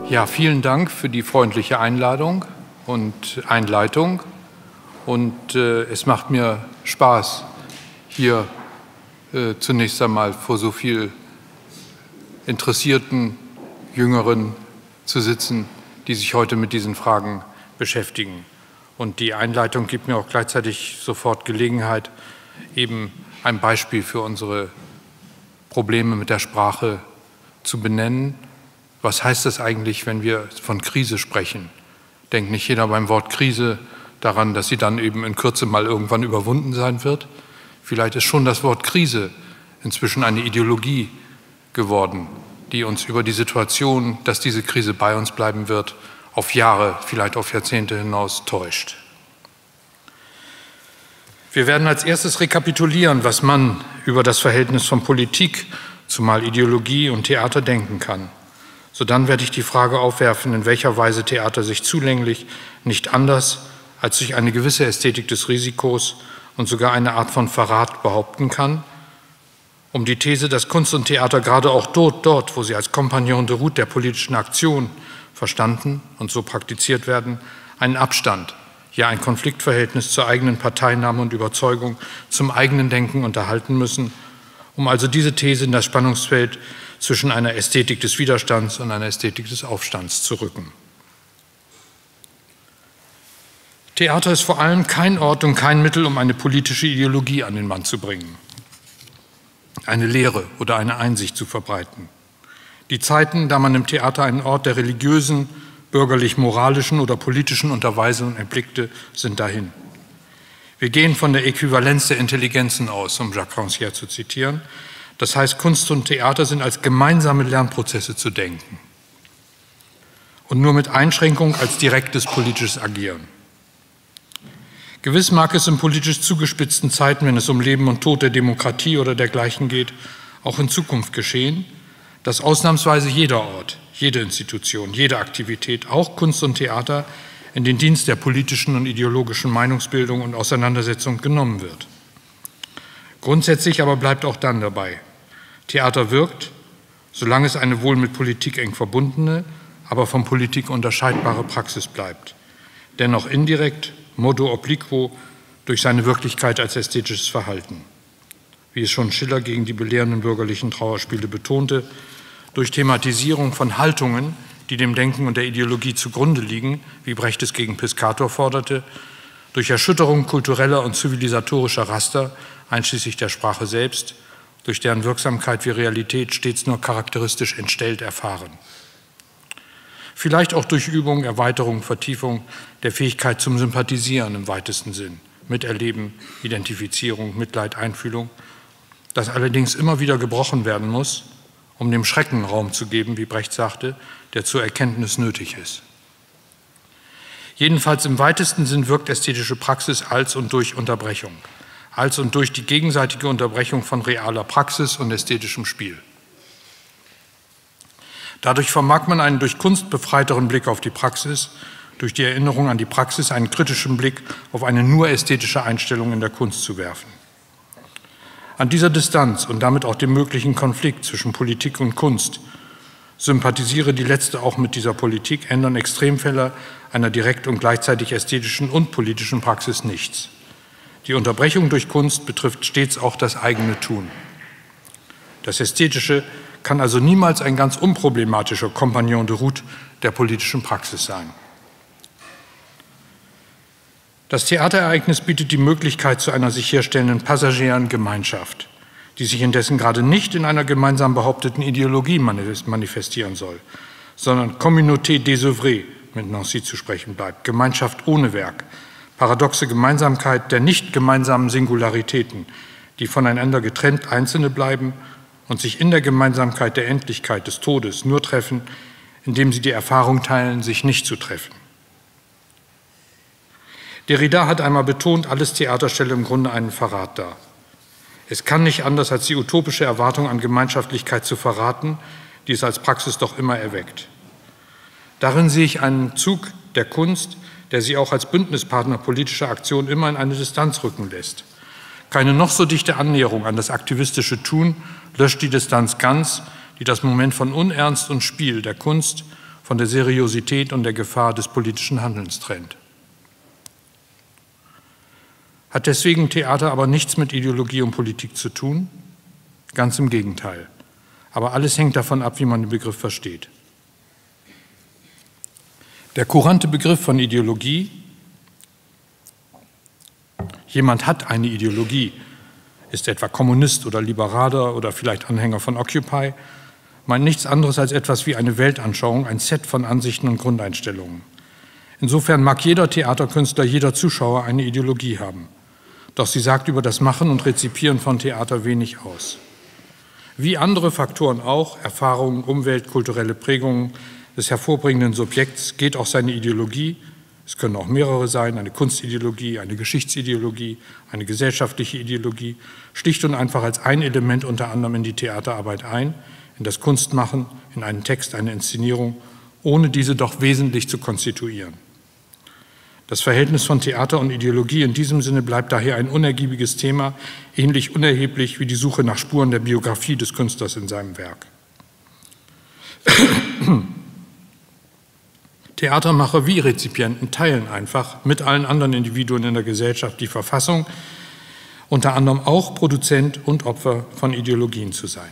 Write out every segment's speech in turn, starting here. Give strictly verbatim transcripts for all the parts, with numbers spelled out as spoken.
Ja, vielen Dank für die freundliche Einladung und Einleitung. Und äh, es macht mir Spaß, hier äh, zunächst einmal vor so viel interessierten Jüngeren zu sitzen, die sich heute mit diesen Fragen beschäftigen. Und die Einleitung gibt mir auch gleichzeitig sofort Gelegenheit, eben ein Beispiel für unsere Probleme mit der Sprache zu benennen. Was heißt das eigentlich, wenn wir von Krise sprechen? Denkt nicht jeder beim Wort Krise daran, dass sie dann eben in Kürze mal irgendwann überwunden sein wird? Vielleicht ist schon das Wort Krise inzwischen eine Ideologie geworden, die uns über die Situation, dass diese Krise bei uns bleiben wird, auf Jahre, vielleicht auf Jahrzehnte hinaus täuscht. Wir werden als erstes rekapitulieren, was man über das Verhältnis von Politik, zumal Ideologie und Theater denken kann. Sodann werde ich die Frage aufwerfen, in welcher Weise Theater sich zulänglich nicht anders als durch eine gewisse Ästhetik des Risikos und sogar eine Art von Verrat behaupten kann, um die These, dass Kunst und Theater gerade auch dort, dort, wo sie als Compagnon de route der politischen Aktion verstanden und so praktiziert werden, einen Abstand, ja ein Konfliktverhältnis zur eigenen Parteinahme und Überzeugung, zum eigenen Denken unterhalten müssen, um also diese These in das Spannungsfeld zwischen einer Ästhetik des Widerstands und einer Ästhetik des Aufstands zu rücken. Theater ist vor allem kein Ort und kein Mittel, um eine politische Ideologie an den Mann zu bringen, eine Lehre oder eine Einsicht zu verbreiten. Die Zeiten, da man im Theater einen Ort der religiösen, bürgerlich-moralischen oder politischen Unterweisung erblickte, sind dahin. Wir gehen von der Äquivalenz der Intelligenzen aus, um Jacques Rancière zu zitieren. Das heißt, Kunst und Theater sind als gemeinsame Lernprozesse zu denken und nur mit Einschränkung als direktes politisches Agieren. Gewiss mag es in politisch zugespitzten Zeiten, wenn es um Leben und Tod der Demokratie oder dergleichen geht, auch in Zukunft geschehen, dass ausnahmsweise jeder Ort, jede Institution, jede Aktivität, auch Kunst und Theater, in den Dienst der politischen und ideologischen Meinungsbildung und Auseinandersetzung genommen wird. Grundsätzlich aber bleibt auch dann dabei: Theater wirkt, solange es eine wohl mit Politik eng verbundene, aber von Politik unterscheidbare Praxis bleibt. Dennoch indirekt, modo obliquo, durch seine Wirklichkeit als ästhetisches Verhalten. Wie es schon Schiller gegen die belehrenden bürgerlichen Trauerspiele betonte, durch Thematisierung von Haltungen, die dem Denken und der Ideologie zugrunde liegen, wie Brecht es gegen Piscator forderte, durch Erschütterung kultureller und zivilisatorischer Raster, einschließlich der Sprache selbst, durch deren Wirksamkeit wir Realität stets nur charakteristisch entstellt erfahren. Vielleicht auch durch Übung, Erweiterung, Vertiefung der Fähigkeit zum Sympathisieren im weitesten Sinn, Miterleben, Identifizierung, Mitleid, Einfühlung, das allerdings immer wieder gebrochen werden muss, um dem Schrecken Raum zu geben, wie Brecht sagte, der zur Erkenntnis nötig ist. Jedenfalls im weitesten Sinn wirkt ästhetische Praxis als und durch Unterbrechung, als und durch die gegenseitige Unterbrechung von realer Praxis und ästhetischem Spiel. Dadurch vermag man einen durch Kunst befreiteren Blick auf die Praxis, durch die Erinnerung an die Praxis einen kritischen Blick auf eine nur ästhetische Einstellung in der Kunst zu werfen. An dieser Distanz und damit auch dem möglichen Konflikt zwischen Politik und Kunst sympathisiere die letzte auch mit dieser Politik, ändern Extremfälle einer direkt und gleichzeitig ästhetischen und politischen Praxis nichts. Die Unterbrechung durch Kunst betrifft stets auch das eigene Tun. Das Ästhetische kann also niemals ein ganz unproblematischer Compagnon de route der politischen Praxis sein. Das Theaterereignis bietet die Möglichkeit zu einer sich herstellenden passagieren Gemeinschaft, die sich indessen gerade nicht in einer gemeinsam behaupteten Ideologie manifestieren soll, sondern Communauté désœuvrée, mit Nancy zu sprechen bleibt, Gemeinschaft ohne Werk, paradoxe Gemeinsamkeit der nicht gemeinsamen Singularitäten, die voneinander getrennt Einzelne bleiben und sich in der Gemeinsamkeit der Endlichkeit des Todes nur treffen, indem sie die Erfahrung teilen, sich nicht zu treffen. Derrida hat einmal betont, alles Theater stelle im Grunde einen Verrat dar. Es kann nicht anders, als die utopische Erwartung an Gemeinschaftlichkeit zu verraten, die es als Praxis doch immer erweckt. Darin sehe ich einen Zug der Kunst, der sie auch als Bündnispartner politischer Aktion immer in eine Distanz rücken lässt. Keine noch so dichte Annäherung an das aktivistische Tun löscht die Distanz ganz, die das Moment von Unernst und Spiel der Kunst von der Seriosität und der Gefahr des politischen Handelns trennt. Hat deswegen Theater aber nichts mit Ideologie und Politik zu tun? Ganz im Gegenteil. Aber alles hängt davon ab, wie man den Begriff versteht. Der kurante Begriff von Ideologie, jemand hat eine Ideologie, ist etwa Kommunist oder Liberaler oder vielleicht Anhänger von Occupy, meint nichts anderes als etwas wie eine Weltanschauung, ein Set von Ansichten und Grundeinstellungen. Insofern mag jeder Theaterkünstler, jeder Zuschauer eine Ideologie haben. Doch sie sagt über das Machen und Rezipieren von Theater wenig aus. Wie andere Faktoren auch, Erfahrungen, Umwelt, kulturelle Prägungen des hervorbringenden Subjekts, geht auch seine Ideologie, es können auch mehrere sein, eine Kunstideologie, eine Geschichtsideologie, eine gesellschaftliche Ideologie, schlicht und einfach als ein Element unter anderem in die Theaterarbeit ein, in das Kunstmachen, in einen Text, eine Inszenierung, ohne diese doch wesentlich zu konstituieren. Das Verhältnis von Theater und Ideologie in diesem Sinne bleibt daher ein unergiebiges Thema, ähnlich unerheblich wie die Suche nach Spuren der Biografie des Künstlers in seinem Werk. Theatermacher wie Rezipienten teilen einfach mit allen anderen Individuen in der Gesellschaft die Verfassung, unter anderem auch Produzent und Opfer von Ideologien zu sein.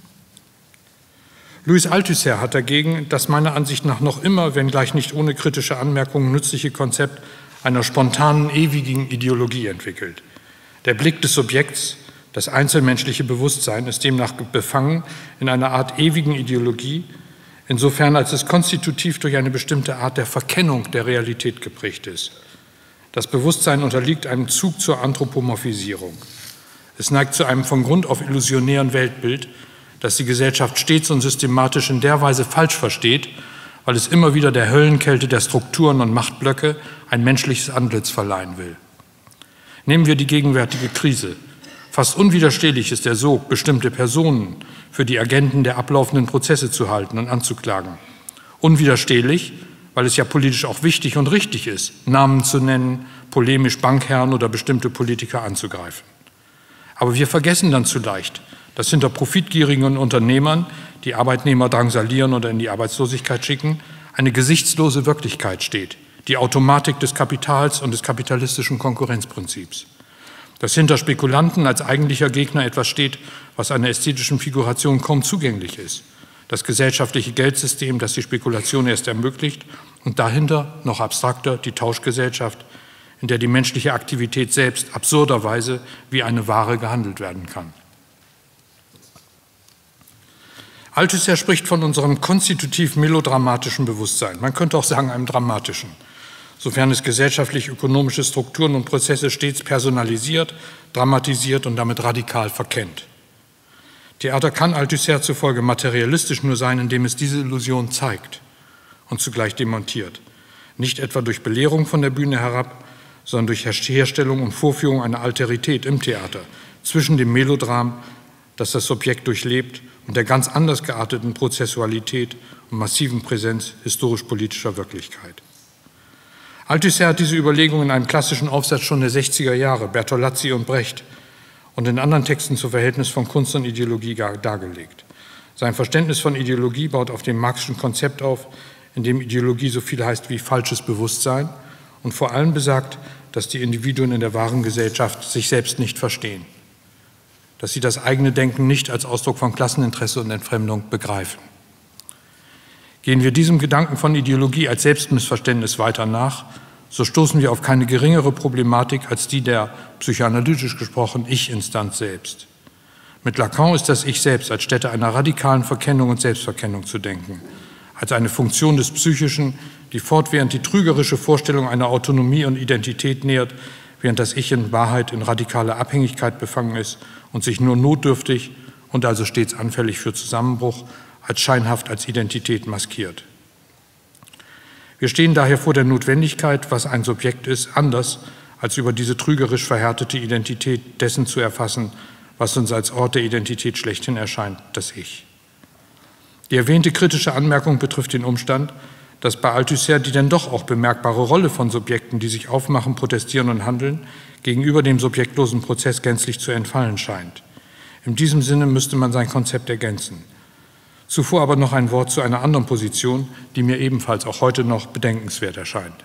Louis Althusser hat dagegen das meiner Ansicht nach noch immer, wenngleich nicht ohne kritische Anmerkungen, nützliche Konzept einer spontanen, ewigen Ideologie entwickelt. Der Blick des Subjekts, das einzelmenschliche Bewusstsein, ist demnach befangen in einer Art ewigen Ideologie, insofern als es konstitutiv durch eine bestimmte Art der Verkennung der Realität geprägt ist. Das Bewusstsein unterliegt einem Zug zur Anthropomorphisierung. Es neigt zu einem von Grund auf illusionären Weltbild, das die Gesellschaft stets und systematisch in der Weise falsch versteht, weil es immer wieder der Höllenkälte der Strukturen und Machtblöcke ein menschliches Antlitz verleihen will. Nehmen wir die gegenwärtige Krise. Fast unwiderstehlich ist der Sog, bestimmte Personen für die Agenten der ablaufenden Prozesse zu halten und anzuklagen. Unwiderstehlich, weil es ja politisch auch wichtig und richtig ist, Namen zu nennen, polemisch Bankherren oder bestimmte Politiker anzugreifen. Aber wir vergessen dann zu leicht, dass hinter profitgierigen Unternehmern, die Arbeitnehmer drangsalieren oder in die Arbeitslosigkeit schicken, eine gesichtslose Wirklichkeit steht, die Automatik des Kapitals und des kapitalistischen Konkurrenzprinzips. Dass hinter Spekulanten als eigentlicher Gegner etwas steht, was einer ästhetischen Figuration kaum zugänglich ist. Das gesellschaftliche Geldsystem, das die Spekulation erst ermöglicht, und dahinter, noch abstrakter, die Tauschgesellschaft, in der die menschliche Aktivität selbst absurderweise wie eine Ware gehandelt werden kann. Althusser spricht von unserem konstitutiv melodramatischen Bewusstsein. Man könnte auch sagen, einem dramatischen, sofern es gesellschaftlich-ökonomische Strukturen und Prozesse stets personalisiert, dramatisiert und damit radikal verkennt. Theater kann Althusser zufolge materialistisch nur sein, indem es diese Illusion zeigt und zugleich demontiert. Nicht etwa durch Belehrung von der Bühne herab, sondern durch Herstellung und Vorführung einer Alterität im Theater zwischen dem Melodram, das das Subjekt durchlebt, und der ganz anders gearteten Prozessualität und massiven Präsenz historisch-politischer Wirklichkeit. Althusser hat diese Überlegung in einem klassischen Aufsatz schon der sechziger Jahre, Bertolazzi und Brecht, und in anderen Texten zum Verhältnis von Kunst und Ideologie dargelegt. Sein Verständnis von Ideologie baut auf dem Marxischen Konzept auf, in dem Ideologie so viel heißt wie falsches Bewusstsein und vor allem besagt, dass die Individuen in der wahren Gesellschaft sich selbst nicht verstehen, dass sie das eigene Denken nicht als Ausdruck von Klasseninteresse und Entfremdung begreifen. Gehen wir diesem Gedanken von Ideologie als Selbstmissverständnis weiter nach, so stoßen wir auf keine geringere Problematik als die der, psychoanalytisch gesprochen, Ich-Instanz selbst. Mit Lacan ist das Ich selbst als Stätte einer radikalen Verkennung und Selbstverkennung zu denken, als eine Funktion des Psychischen, die fortwährend die trügerische Vorstellung einer Autonomie und Identität nährt, während das Ich in Wahrheit in radikaler Abhängigkeit befangen ist und sich nur notdürftig und also stets anfällig für Zusammenbruch als scheinhaft als Identität maskiert. Wir stehen daher vor der Notwendigkeit, was ein Subjekt ist, anders als über diese trügerisch verhärtete Identität dessen zu erfassen, was uns als Ort der Identität schlechthin erscheint, das Ich. Die erwähnte kritische Anmerkung betrifft den Umstand, dass bei Althusser die denn doch auch bemerkbare Rolle von Subjekten, die sich aufmachen, protestieren und handeln, gegenüber dem subjektlosen Prozess gänzlich zu entfallen scheint. In diesem Sinne müsste man sein Konzept ergänzen. Zuvor aber noch ein Wort zu einer anderen Position, die mir ebenfalls auch heute noch bedenkenswert erscheint.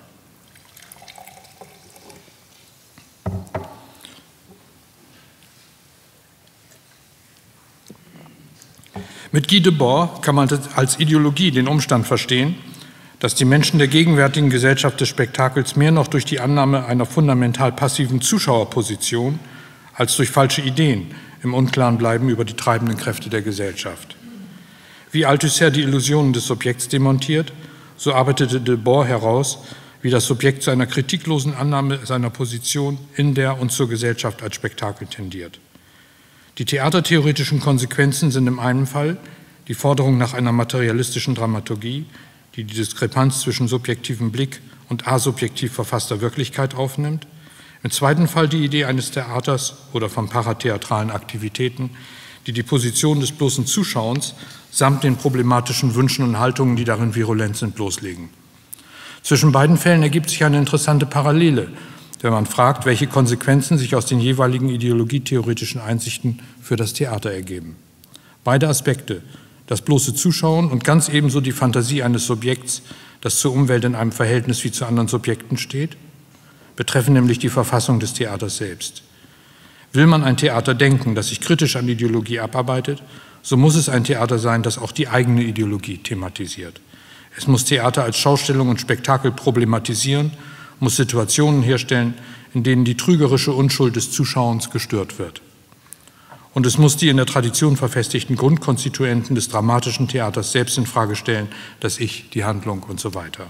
Mit Guy Debord kann man als Ideologie den Umstand verstehen, dass die Menschen der gegenwärtigen Gesellschaft des Spektakels mehr noch durch die Annahme einer fundamental passiven Zuschauerposition als durch falsche Ideen im Unklaren bleiben über die treibenden Kräfte der Gesellschaft. Wie Althusser die Illusionen des Subjekts demontiert, so arbeitete Debord heraus, wie das Subjekt zu einer kritiklosen Annahme seiner Position in der und zur Gesellschaft als Spektakel tendiert. Die theatertheoretischen Konsequenzen sind im einen Fall die Forderung nach einer materialistischen Dramaturgie, die die Diskrepanz zwischen subjektivem Blick und asubjektiv verfasster Wirklichkeit aufnimmt. Im zweiten Fall die Idee eines Theaters oder von paratheatralen Aktivitäten, die die Position des bloßen Zuschauens samt den problematischen Wünschen und Haltungen, die darin virulent sind, bloßlegen. Zwischen beiden Fällen ergibt sich eine interessante Parallele, wenn man fragt, welche Konsequenzen sich aus den jeweiligen ideologietheoretischen Einsichten für das Theater ergeben. Beide Aspekte, das bloße Zuschauen und ganz ebenso die Fantasie eines Subjekts, das zur Umwelt in einem Verhältnis wie zu anderen Subjekten steht, betreffen nämlich die Verfassung des Theaters selbst. Will man ein Theater denken, das sich kritisch an Ideologie abarbeitet, so muss es ein Theater sein, das auch die eigene Ideologie thematisiert. Es muss Theater als Schaustellung und Spektakel problematisieren, muss Situationen herstellen, in denen die trügerische Unschuld des Zuschauens gestört wird. Und es muss die in der Tradition verfestigten Grundkonstituenten des dramatischen Theaters selbst in Frage stellen, das Ich, die Handlung und so weiter.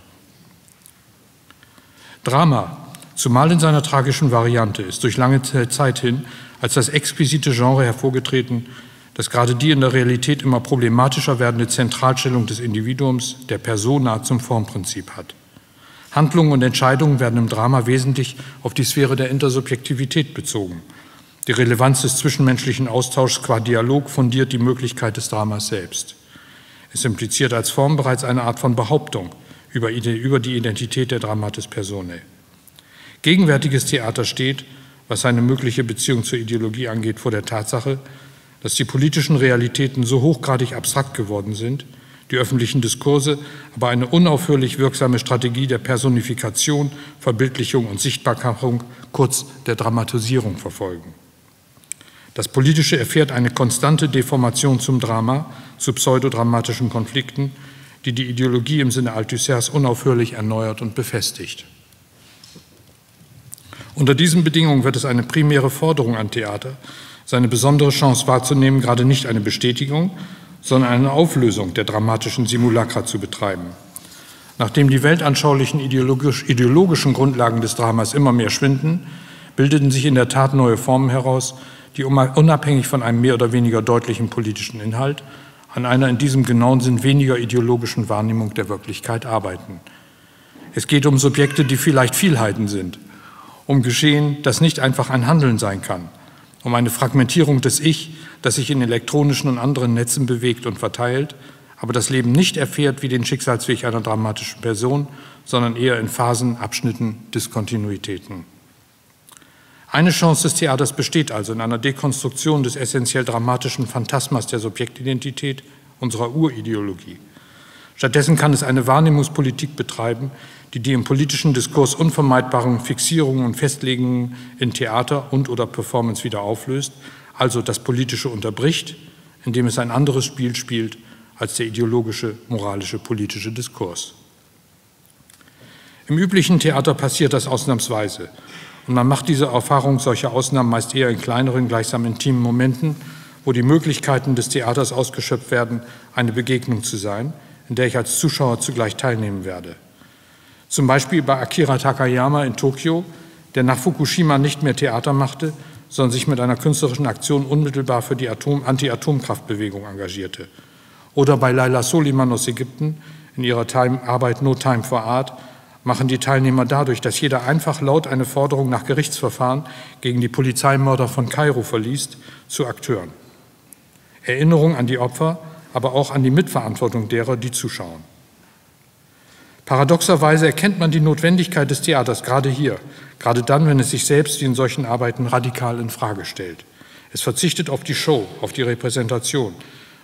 Drama, zumal in seiner tragischen Variante, ist durch lange Zeit hin als das exquisite Genre hervorgetreten, das gerade die in der Realität immer problematischer werdende Zentralstellung des Individuums, der Persona, zum Formprinzip hat. Handlungen und Entscheidungen werden im Drama wesentlich auf die Sphäre der Intersubjektivität bezogen. Die Relevanz des zwischenmenschlichen Austauschs qua Dialog fundiert die Möglichkeit des Dramas selbst. Es impliziert als Form bereits eine Art von Behauptung über die Identität der Dramatis Personae. Gegenwärtiges Theater steht, was seine mögliche Beziehung zur Ideologie angeht, vor der Tatsache, dass die politischen Realitäten so hochgradig abstrakt geworden sind, die öffentlichen Diskurse aber eine unaufhörlich wirksame Strategie der Personifikation, Verbildlichung und Sichtbarmachung, kurz der Dramatisierung, verfolgen. Das Politische erfährt eine konstante Deformation zum Drama, zu pseudodramatischen Konflikten, die die Ideologie im Sinne Althussers unaufhörlich erneuert und befestigt. Unter diesen Bedingungen wird es eine primäre Forderung an Theater, seine besondere Chance wahrzunehmen, gerade nicht eine Bestätigung, sondern eine Auflösung der dramatischen Simulacra zu betreiben. Nachdem die weltanschaulichen ideologisch, ideologischen Grundlagen des Dramas immer mehr schwinden, bildeten sich in der Tat neue Formen heraus, die unabhängig von einem mehr oder weniger deutlichen politischen Inhalt an einer in diesem genauen Sinn weniger ideologischen Wahrnehmung der Wirklichkeit arbeiten. Es geht um Subjekte, die vielleicht Vielheiten sind, um Geschehen, das nicht einfach ein Handeln sein kann, um eine Fragmentierung des Ich, das sich in elektronischen und anderen Netzen bewegt und verteilt, aber das Leben nicht erfährt wie den Schicksalsweg einer dramatischen Person, sondern eher in Phasen, Abschnitten, Diskontinuitäten. Eine Chance des Theaters besteht also in einer Dekonstruktion des essentiell dramatischen Phantasmas der Subjektidentität, unserer Urideologie. Stattdessen kann es eine Wahrnehmungspolitik betreiben, die die im politischen Diskurs unvermeidbaren Fixierungen und Festlegungen in Theater und oder Performance wieder auflöst, also das Politische unterbricht, indem es ein anderes Spiel spielt als der ideologische, moralische, politische Diskurs. Im üblichen Theater passiert das ausnahmsweise und man macht diese Erfahrung solcher Ausnahmen meist eher in kleineren, gleichsam intimen Momenten, wo die Möglichkeiten des Theaters ausgeschöpft werden, eine Begegnung zu sein, in der ich als Zuschauer zugleich teilnehmen werde. Zum Beispiel bei Akira Takayama in Tokio, der nach Fukushima nicht mehr Theater machte, sondern sich mit einer künstlerischen Aktion unmittelbar für die Atom- Anti-Atomkraftbewegung engagierte. Oder bei Laila Soliman aus Ägypten, in ihrer Time, Arbeit No Time for Art, machen die Teilnehmer dadurch, dass jeder einfach laut eine Forderung nach Gerichtsverfahren gegen die Polizeimörder von Kairo verliest, zu Akteuren. Erinnerung an die Opfer, aber auch an die Mitverantwortung derer, die zuschauen. Paradoxerweise erkennt man die Notwendigkeit des Theaters gerade hier, gerade dann, wenn es sich selbst wie in solchen Arbeiten radikal in Frage stellt. Es verzichtet auf die Show, auf die Repräsentation,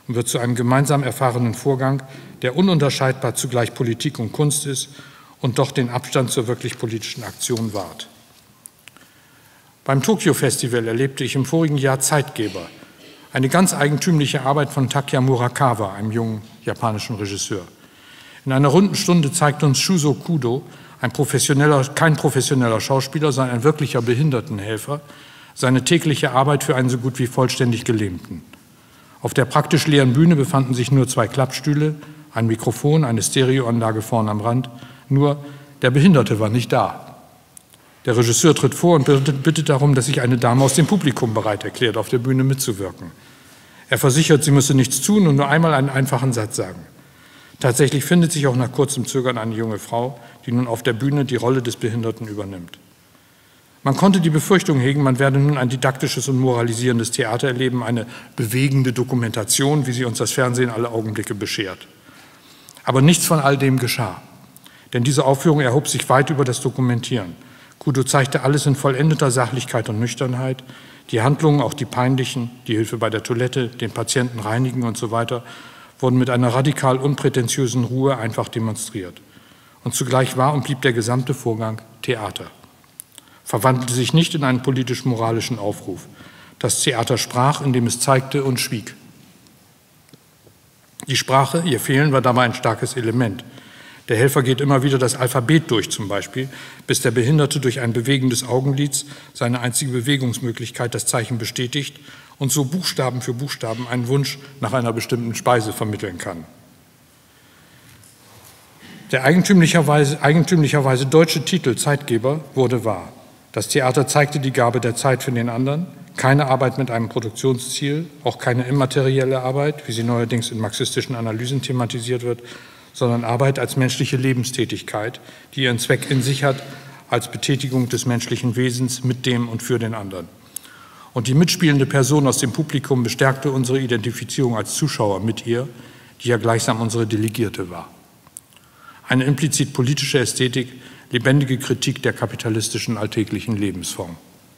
und wird zu einem gemeinsam erfahrenen Vorgang, der ununterscheidbar zugleich Politik und Kunst ist und doch den Abstand zur wirklich politischen Aktion wahrt. Beim Tokyo-Festival erlebte ich im vorigen Jahr Zeitgeber, eine ganz eigentümliche Arbeit von Takeya Murakawa, einem jungen japanischen Regisseur. In einer runden Stunde zeigt uns Shuzo Kudo, ein professioneller, kein professioneller Schauspieler, sondern ein wirklicher Behindertenhelfer, seine tägliche Arbeit für einen so gut wie vollständig Gelähmten. Auf der praktisch leeren Bühne befanden sich nur zwei Klappstühle, ein Mikrofon, eine Stereoanlage vorn am Rand. Nur der Behinderte war nicht da. Der Regisseur tritt vor und bittet darum, dass sich eine Dame aus dem Publikum bereit erklärt, auf der Bühne mitzuwirken. Er versichert, sie müsse nichts tun und nur einmal einen einfachen Satz sagen. Tatsächlich findet sich auch nach kurzem Zögern eine junge Frau, die nun auf der Bühne die Rolle des Behinderten übernimmt. Man konnte die Befürchtung hegen, man werde nun ein didaktisches und moralisierendes Theater erleben, eine bewegende Dokumentation, wie sie uns das Fernsehen alle Augenblicke beschert. Aber nichts von all dem geschah, denn diese Aufführung erhob sich weit über das Dokumentieren. Kudo zeigte alles in vollendeter Sachlichkeit und Nüchternheit, die Handlungen, auch die peinlichen, die Hilfe bei der Toilette, den Patienten reinigen und so weiter, wurden mit einer radikal unprätentiösen Ruhe einfach demonstriert. Und zugleich war und blieb der gesamte Vorgang Theater. Verwandelte sich nicht in einen politisch-moralischen Aufruf. Das Theater sprach, indem es zeigte und schwieg. Die Sprache, ihr Fehlen, war dabei ein starkes Element. Der Helfer geht immer wieder das Alphabet durch zum Beispiel, bis der Behinderte durch ein Bewegen des Augenlids, seine einzige Bewegungsmöglichkeit, das Zeichen bestätigt und so Buchstaben für Buchstaben einen Wunsch nach einer bestimmten Speise vermitteln kann. Der eigentümlicherweise, eigentümlicherweise deutsche Titel Zeitgeber wurde wahr. Das Theater zeigte die Gabe der Zeit für den anderen, keine Arbeit mit einem Produktionsziel, auch keine immaterielle Arbeit, wie sie neuerdings in marxistischen Analysen thematisiert wird, sondern Arbeit als menschliche Lebenstätigkeit, die ihren Zweck in sich hat, als Betätigung des menschlichen Wesens mit dem und für den anderen. Und die mitspielende Person aus dem Publikum bestärkte unsere Identifizierung als Zuschauer mit ihr, die ja gleichsam unsere Delegierte war. Eine implizit politische Ästhetik, lebendige Kritik der kapitalistischen alltäglichen Lebensform.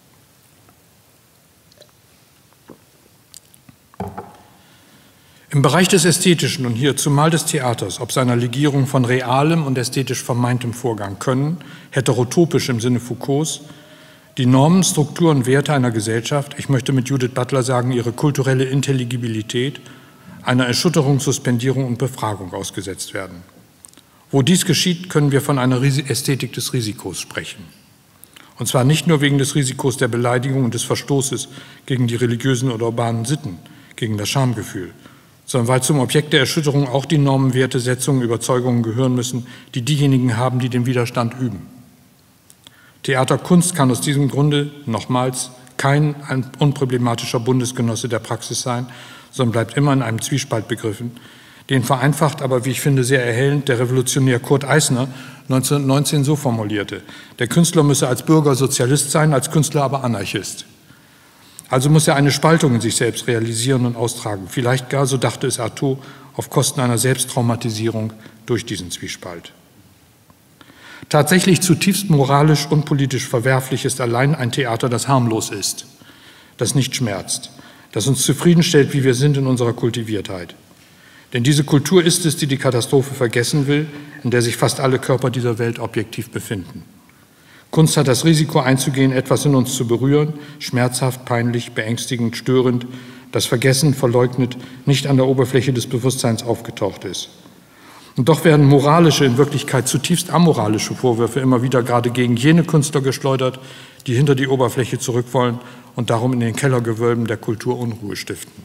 Im Bereich des Ästhetischen und hier zumal des Theaters, ob seiner Legierung von realem und ästhetisch vermeintem Vorgang können, heterotopisch im Sinne Foucaults, die Normen, Strukturen und Werte einer Gesellschaft, ich möchte mit Judith Butler sagen, ihre kulturelle Intelligibilität, einer Erschütterung, Suspendierung und Befragung ausgesetzt werden. Wo dies geschieht, können wir von einer Ästhetik des Risikos sprechen. Und zwar nicht nur wegen des Risikos der Beleidigung und des Verstoßes gegen die religiösen oder urbanen Sitten, gegen das Schamgefühl, sondern weil zum Objekt der Erschütterung auch die Normen, Werte, Setzungen, Überzeugungen gehören müssen, die diejenigen haben, die den Widerstand üben. Theaterkunst kann aus diesem Grunde, nochmals, kein unproblematischer Bundesgenosse der Praxis sein, sondern bleibt immer in einem Zwiespalt begriffen, den vereinfacht, aber wie ich finde sehr erhellend, der Revolutionär Kurt Eisner neunzehnhundertneunzehn so formulierte: Der Künstler müsse als Bürger Sozialist sein, als Künstler aber Anarchist. Also muss er eine Spaltung in sich selbst realisieren und austragen. Vielleicht gar, so dachte es Artaud, auf Kosten einer Selbsttraumatisierung durch diesen Zwiespalt. Tatsächlich zutiefst moralisch und politisch verwerflich ist allein ein Theater, das harmlos ist, das nicht schmerzt, das uns zufriedenstellt, wie wir sind in unserer Kultiviertheit. Denn diese Kultur ist es, die die Katastrophe vergessen will, in der sich fast alle Körper dieser Welt objektiv befinden. Kunst hat das Risiko einzugehen, etwas in uns zu berühren, schmerzhaft, peinlich, beängstigend, störend, das vergessen, verleugnet, nicht an der Oberfläche des Bewusstseins aufgetaucht ist. Und doch werden moralische, in Wirklichkeit zutiefst amoralische Vorwürfe immer wieder gerade gegen jene Künstler geschleudert, die hinter die Oberfläche zurück wollen und darum in den Kellergewölben der Kultur Unruhe stiften.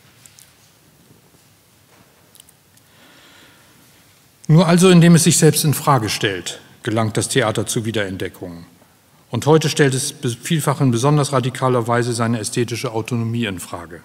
Nur also, indem es sich selbst in Frage stellt, gelangt das Theater zu Wiederentdeckungen. Und heute stellt es vielfach in besonders radikaler Weise seine ästhetische Autonomie in Frage.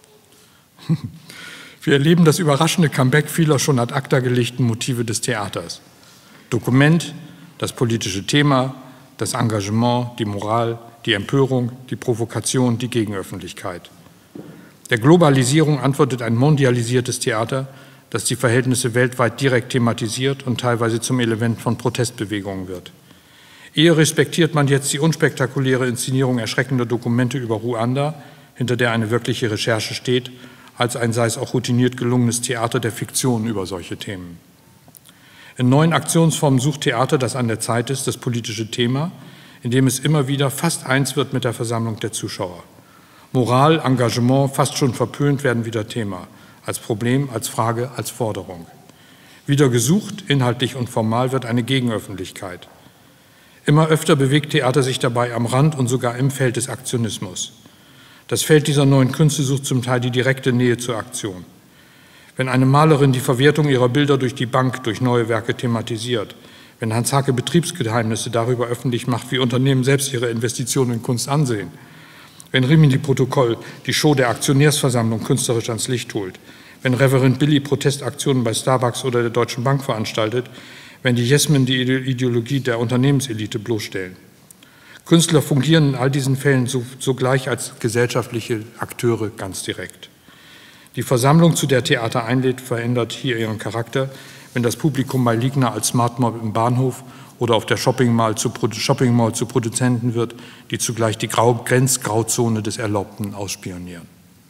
Wir erleben das überraschende Comeback vieler schon ad acta gelegten Motive des Theaters. Dokument, das politische Thema, das Engagement, die Moral, die Empörung, die Provokation, die Gegenöffentlichkeit. Der Globalisierung antwortet ein mondialisiertes Theater, das die Verhältnisse weltweit direkt thematisiert und teilweise zum Element von Protestbewegungen wird. Eher respektiert man jetzt die unspektakuläre Inszenierung erschreckender Dokumente über Ruanda, hinter der eine wirkliche Recherche steht, als ein, sei es auch routiniert gelungenes Theater der Fiktion über solche Themen. In neuen Aktionsformen sucht Theater, das an der Zeit ist, das politische Thema, indem es immer wieder fast eins wird mit der Versammlung der Zuschauer. Moral, Engagement, fast schon verpönt, werden wieder Thema, als Problem, als Frage, als Forderung. Wieder gesucht, inhaltlich und formal, wird eine Gegenöffentlichkeit. Immer öfter bewegt Theater sich dabei am Rand und sogar im Feld des Aktionismus. Das Feld dieser neuen Künste sucht zum Teil die direkte Nähe zur Aktion. Wenn eine Malerin die Verwertung ihrer Bilder durch die Bank, durch neue Werke thematisiert, wenn Hans Haacke Betriebsgeheimnisse darüber öffentlich macht, wie Unternehmen selbst ihre Investitionen in Kunst ansehen, wenn Rimini-Protokoll die Show der Aktionärsversammlung künstlerisch ans Licht holt, wenn Reverend Billy Protestaktionen bei Starbucks oder der Deutschen Bank veranstaltet, wenn die Yesmen die Ideologie der Unternehmenselite bloßstellen. Künstler fungieren in all diesen Fällen sogleich als gesellschaftliche Akteure ganz direkt. Die Versammlung, zu der Theater einlädt, verändert hier ihren Charakter, wenn das Publikum bei Liegner als Smart Mob im Bahnhof oder auf der Shopping Mall zu, Shopping Mall zu Produzenten wird, die zugleich die Grau Grenzgrauzone des Erlaubten ausspionieren.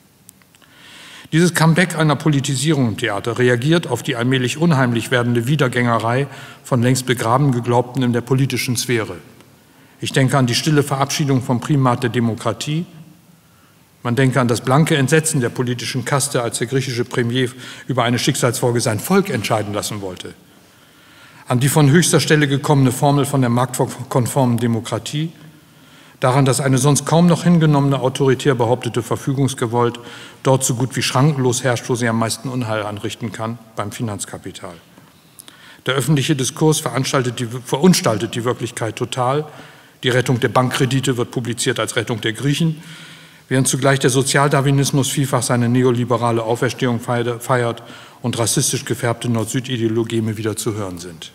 Dieses Comeback einer Politisierung im Theater reagiert auf die allmählich unheimlich werdende Wiedergängerei von längst begraben Geglaubten in der politischen Sphäre. Ich denke an die stille Verabschiedung vom Primat der Demokratie. Man denke an das blanke Entsetzen der politischen Kaste, als der griechische Premier über eine Schicksalsfolge sein Volk entscheiden lassen wollte. An die von höchster Stelle gekommene Formel von der marktkonformen Demokratie, daran, dass eine sonst kaum noch hingenommene autoritär behauptete Verfügungsgewalt dort so gut wie schrankenlos herrscht, wo sie am meisten Unheil anrichten kann, beim Finanzkapital. Der öffentliche Diskurs veranstaltet die, verunstaltet die Wirklichkeit total. Die Rettung der Bankkredite wird publiziert als Rettung der Griechen, während zugleich der Sozialdarwinismus vielfach seine neoliberale Auferstehung feiert und rassistisch gefärbte Nord-Süd-Ideologeme wieder zu hören sind.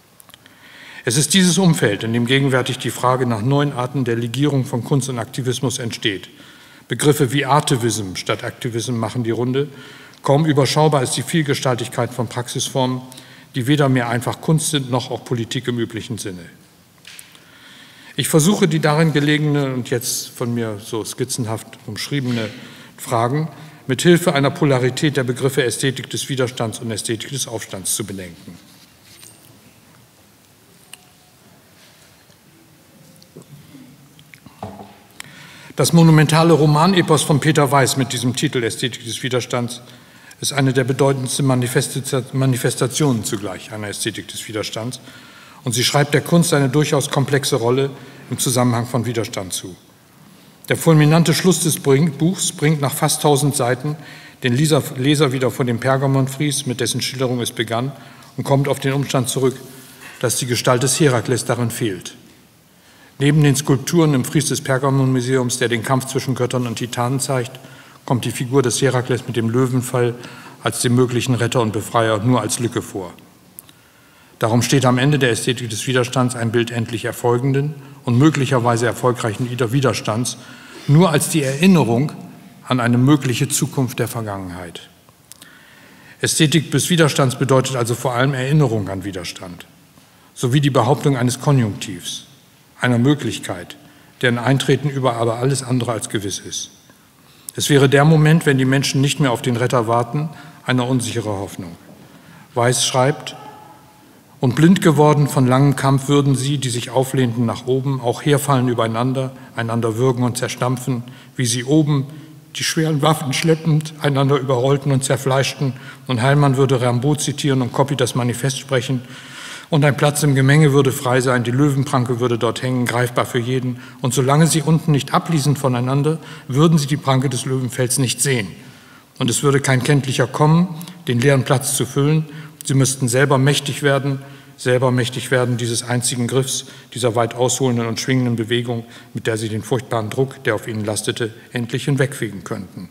Es ist dieses Umfeld, in dem gegenwärtig die Frage nach neuen Arten der Legierung von Kunst und Aktivismus entsteht. Begriffe wie Artivism statt Aktivism machen die Runde. Kaum überschaubar ist die Vielgestaltigkeit von Praxisformen, die weder mehr einfach Kunst sind, noch auch Politik im üblichen Sinne. Ich versuche, die darin gelegene und jetzt von mir so skizzenhaft umschriebene Fragen mit Hilfe einer Polarität der Begriffe Ästhetik des Widerstands und Ästhetik des Aufstands zu bedenken. Das monumentale Romanepos von Peter Weiß mit diesem Titel Ästhetik des Widerstands ist eine der bedeutendsten Manifestationen zugleich einer Ästhetik des Widerstands, und sie schreibt der Kunst eine durchaus komplexe Rolle im Zusammenhang von Widerstand zu. Der fulminante Schluss des Buchs bringt nach fast tausend Seiten den Leser, Leser wieder vor dem Pergamonfries, mit dessen Schilderung es begann, und kommt auf den Umstand zurück, dass die Gestalt des Herakles darin fehlt. Neben den Skulpturen im Fries des Pergamon-Museums, der den Kampf zwischen Göttern und Titanen zeigt, kommt die Figur des Herakles mit dem Löwenfall als dem möglichen Retter und Befreier nur als Lücke vor. Darum steht am Ende der Ästhetik des Widerstands ein Bild endlich erfolgenden und möglicherweise erfolgreichen Widerstands, nur als die Erinnerung an eine mögliche Zukunft der Vergangenheit. Ästhetik des Widerstands bedeutet also vor allem Erinnerung an Widerstand, sowie die Behauptung eines Konjunktivs, einer Möglichkeit, deren Eintreten über aber alles andere als gewiss ist. Es wäre der Moment, wenn die Menschen nicht mehr auf den Retter warten, eine unsichere Hoffnung. Weiß schreibt: Und blind geworden von langem Kampf würden sie, die sich auflehnten nach oben, auch herfallen übereinander, einander würgen und zerstampfen, wie sie oben, die schweren Waffen schleppend, einander überrollten und zerfleischten, und Heilmann würde Rimbaud zitieren und Coppi das Manifest sprechen, und ein Platz im Gemenge würde frei sein, die Löwenpranke würde dort hängen, greifbar für jeden, und solange sie unten nicht abließen voneinander, würden sie die Pranke des Löwenfells nicht sehen. Und es würde kein Kenntlicher kommen, den leeren Platz zu füllen. Sie müssten selber mächtig werden, selber mächtig werden dieses einzigen Griffs, dieser weit ausholenden und schwingenden Bewegung, mit der sie den furchtbaren Druck, der auf ihnen lastete, endlich hinwegfegen könnten.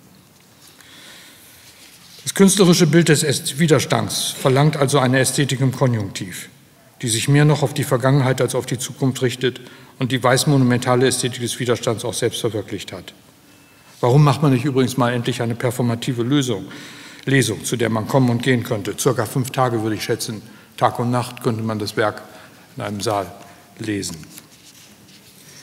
Das künstlerische Bild des Widerstands verlangt also eine Ästhetik im Konjunktiv, die sich mehr noch auf die Vergangenheit als auf die Zukunft richtet und die weiß-monumentale Ästhetik des Widerstands auch selbst verwirklicht hat. Warum macht man nicht übrigens mal endlich eine performative Lösung, Lesung, zu der man kommen und gehen könnte? Circa fünf Tage würde ich schätzen, Tag und Nacht könnte man das Werk in einem Saal lesen.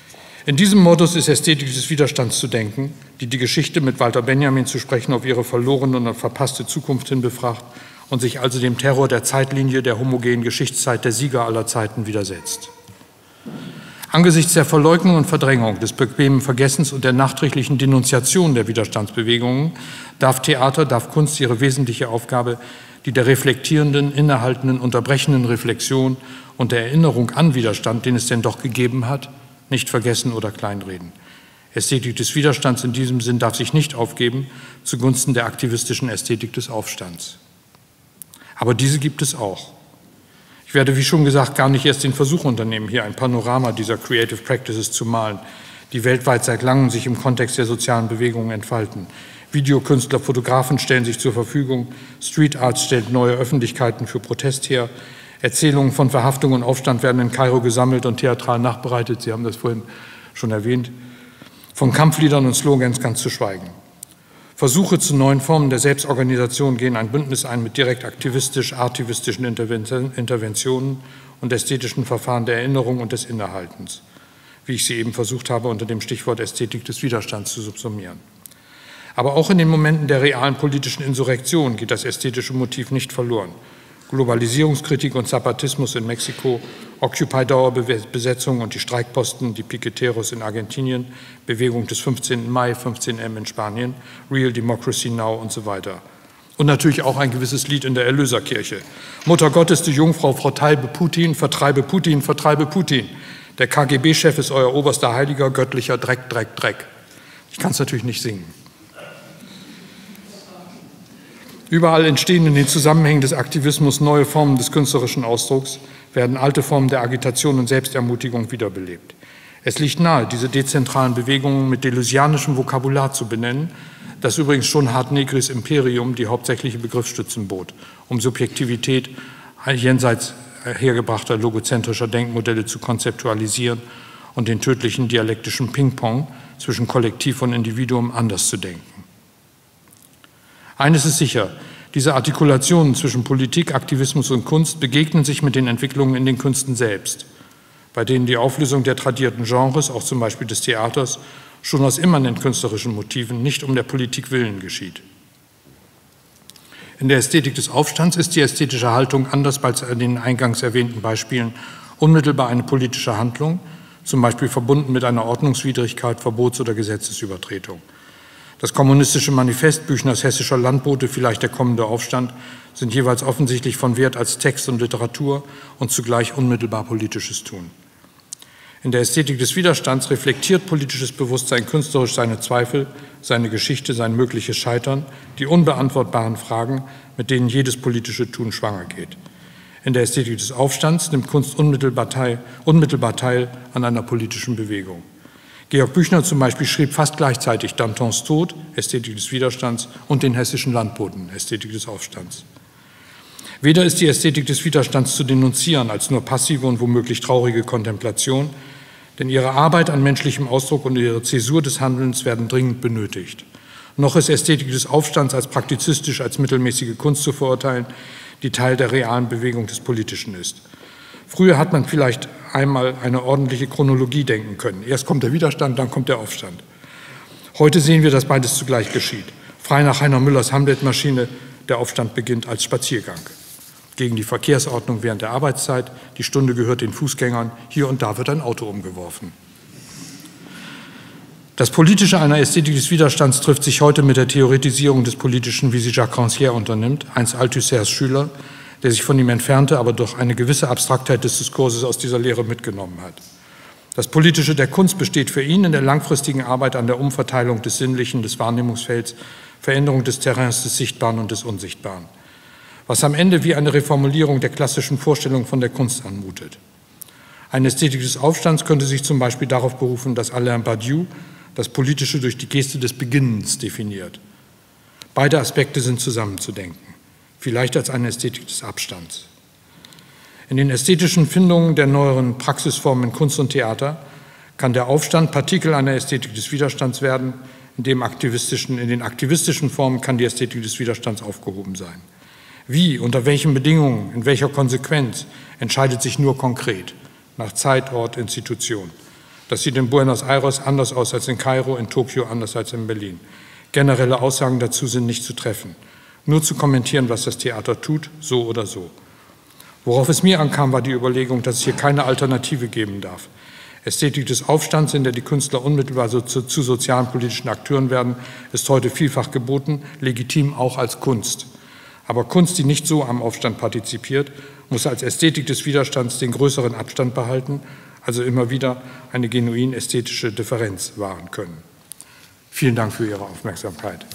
In diesem Modus ist Ästhetik des Widerstands zu denken, die die Geschichte, mit Walter Benjamin zu sprechen, auf ihre verlorene und verpasste Zukunft hin befragt und sich also dem Terror der Zeitlinie, der homogenen Geschichtszeit der Sieger aller Zeiten widersetzt. Angesichts der Verleugnung und Verdrängung, des bequemen Vergessens und der nachträglichen Denunziation der Widerstandsbewegungen darf Theater, darf Kunst ihre wesentliche Aufgabe, die der reflektierenden, innehaltenden, unterbrechenden Reflexion und der Erinnerung an Widerstand, den es denn doch gegeben hat, nicht vergessen oder kleinreden. Ästhetik des Widerstands in diesem Sinn darf sich nicht aufgeben zugunsten der aktivistischen Ästhetik des Aufstands. Aber diese gibt es auch. Ich werde, wie schon gesagt, gar nicht erst den Versuch unternehmen, hier ein Panorama dieser Creative Practices zu malen, die weltweit seit langem sich im Kontext der sozialen Bewegungen entfalten. Videokünstler, Fotografen stellen sich zur Verfügung, Street Art stellt neue Öffentlichkeiten für Protest her, Erzählungen von Verhaftung und Aufstand werden in Kairo gesammelt und theatral nachbereitet, Sie haben das vorhin schon erwähnt, von Kampfliedern und Slogans ganz zu schweigen. Versuche zu neuen Formen der Selbstorganisation gehen ein Bündnis ein mit direkt aktivistisch-artivistischen Interventionen und ästhetischen Verfahren der Erinnerung und des Innehaltens, wie ich sie eben versucht habe, unter dem Stichwort Ästhetik des Widerstands zu subsumieren. Aber auch in den Momenten der realen politischen Insurrektion geht das ästhetische Motiv nicht verloren. Globalisierungskritik und Zapatismus in Mexiko, Occupy-Dauerbesetzung und die Streikposten, die Piqueteros in Argentinien, Bewegung des fünfzehnten Mai, fünfzehn M in Spanien, Real Democracy Now und so weiter. Und natürlich auch ein gewisses Lied in der Erlöserkirche. Mutter Gottes, die Jungfrau, vertreibe Putin, vertreibe Putin, vertreibe Putin. Der K G B-Chef ist euer oberster Heiliger, göttlicher Dreck, Dreck, Dreck. Ich kann es natürlich nicht singen. Überall entstehen in den Zusammenhängen des Aktivismus neue Formen des künstlerischen Ausdrucks, werden alte Formen der Agitation und Selbstermutigung wiederbelebt. Es liegt nahe, diese dezentralen Bewegungen mit delusianischem Vokabular zu benennen, das übrigens schon Hartnegris Imperium die hauptsächliche Begriffsstützen bot, um Subjektivität jenseits hergebrachter logozentrischer Denkmodelle zu konzeptualisieren und den tödlichen dialektischen Ping-Pong zwischen Kollektiv und Individuum anders zu denken. Eines ist sicher, diese Artikulationen zwischen Politik, Aktivismus und Kunst begegnen sich mit den Entwicklungen in den Künsten selbst, bei denen die Auflösung der tradierten Genres, auch zum Beispiel des Theaters, schon aus immanent künstlerischen Motiven, nicht um der Politik willen geschieht. In der Ästhetik des Aufstands ist die ästhetische Haltung, anders als in den eingangs erwähnten Beispielen, unmittelbar eine politische Handlung, zum Beispiel verbunden mit einer Ordnungswidrigkeit, Verbots- oder Gesetzesübertretung. Das kommunistische Manifest, Büchners Hessischer Landbote, vielleicht der kommende Aufstand, sind jeweils offensichtlich von Wert als Text und Literatur und zugleich unmittelbar politisches Tun. In der Ästhetik des Widerstands reflektiert politisches Bewusstsein künstlerisch seine Zweifel, seine Geschichte, sein mögliches Scheitern, die unbeantwortbaren Fragen, mit denen jedes politische Tun schwanger geht. In der Ästhetik des Aufstands nimmt Kunst unmittelbar teil, unmittelbar teil an einer politischen Bewegung. Georg Büchner zum Beispiel schrieb fast gleichzeitig Dantons Tod, Ästhetik des Widerstands, und den Hessischen Landboten, Ästhetik des Aufstands. Weder ist die Ästhetik des Widerstands zu denunzieren als nur passive und womöglich traurige Kontemplation, denn ihre Arbeit an menschlichem Ausdruck und ihre Zäsur des Handelns werden dringend benötigt. Noch ist Ästhetik des Aufstands als praktizistisch, als mittelmäßige Kunst zu verurteilen, die Teil der realen Bewegung des Politischen ist. Früher hat man vielleicht einmal eine ordentliche Chronologie denken können. Erst kommt der Widerstand, dann kommt der Aufstand. Heute sehen wir, dass beides zugleich geschieht. Frei nach Heiner Müllers Hamlet-Maschine, der Aufstand beginnt als Spaziergang. Gegen die Verkehrsordnung während der Arbeitszeit, die Stunde gehört den Fußgängern, hier und da wird ein Auto umgeworfen. Das Politische einer Ästhetik des Widerstands trifft sich heute mit der Theoretisierung des Politischen, wie sie Jacques Rancière unternimmt, einst Althusser's Schüler, der sich von ihm entfernte, aber durch eine gewisse Abstraktheit des Diskurses aus dieser Lehre mitgenommen hat. Das Politische der Kunst besteht für ihn in der langfristigen Arbeit an der Umverteilung des Sinnlichen, des Wahrnehmungsfelds, Veränderung des Terrains, des Sichtbaren und des Unsichtbaren, was am Ende wie eine Reformulierung der klassischen Vorstellung von der Kunst anmutet. Eine Ästhetik des Aufstands könnte sich zum Beispiel darauf berufen, dass Alain Badiou das Politische durch die Geste des Beginnens definiert. Beide Aspekte sind zusammenzudenken, vielleicht als eine Ästhetik des Abstands. In den ästhetischen Findungen der neueren Praxisformen in Kunst und Theater kann der Aufstand Partikel einer Ästhetik des Widerstands werden, in, dem aktivistischen, in den aktivistischen Formen kann die Ästhetik des Widerstands aufgehoben sein. Wie, unter welchen Bedingungen, in welcher Konsequenz, entscheidet sich nur konkret, nach Zeit, Ort, Institution. Das sieht in Buenos Aires anders aus als in Kairo, in Tokio anders als in Berlin. Generelle Aussagen dazu sind nicht zu treffen. Nur zu kommentieren, was das Theater tut, so oder so. Worauf es mir ankam, war die Überlegung, dass es hier keine Alternative geben darf. Ästhetik des Aufstands, in der die Künstler unmittelbar so zu, zu sozialen politischen Akteuren werden, ist heute vielfach geboten, legitim auch als Kunst. Aber Kunst, die nicht so am Aufstand partizipiert, muss als Ästhetik des Widerstands den größeren Abstand behalten, also immer wieder eine genuin ästhetische Differenz wahren können. Vielen Dank für Ihre Aufmerksamkeit.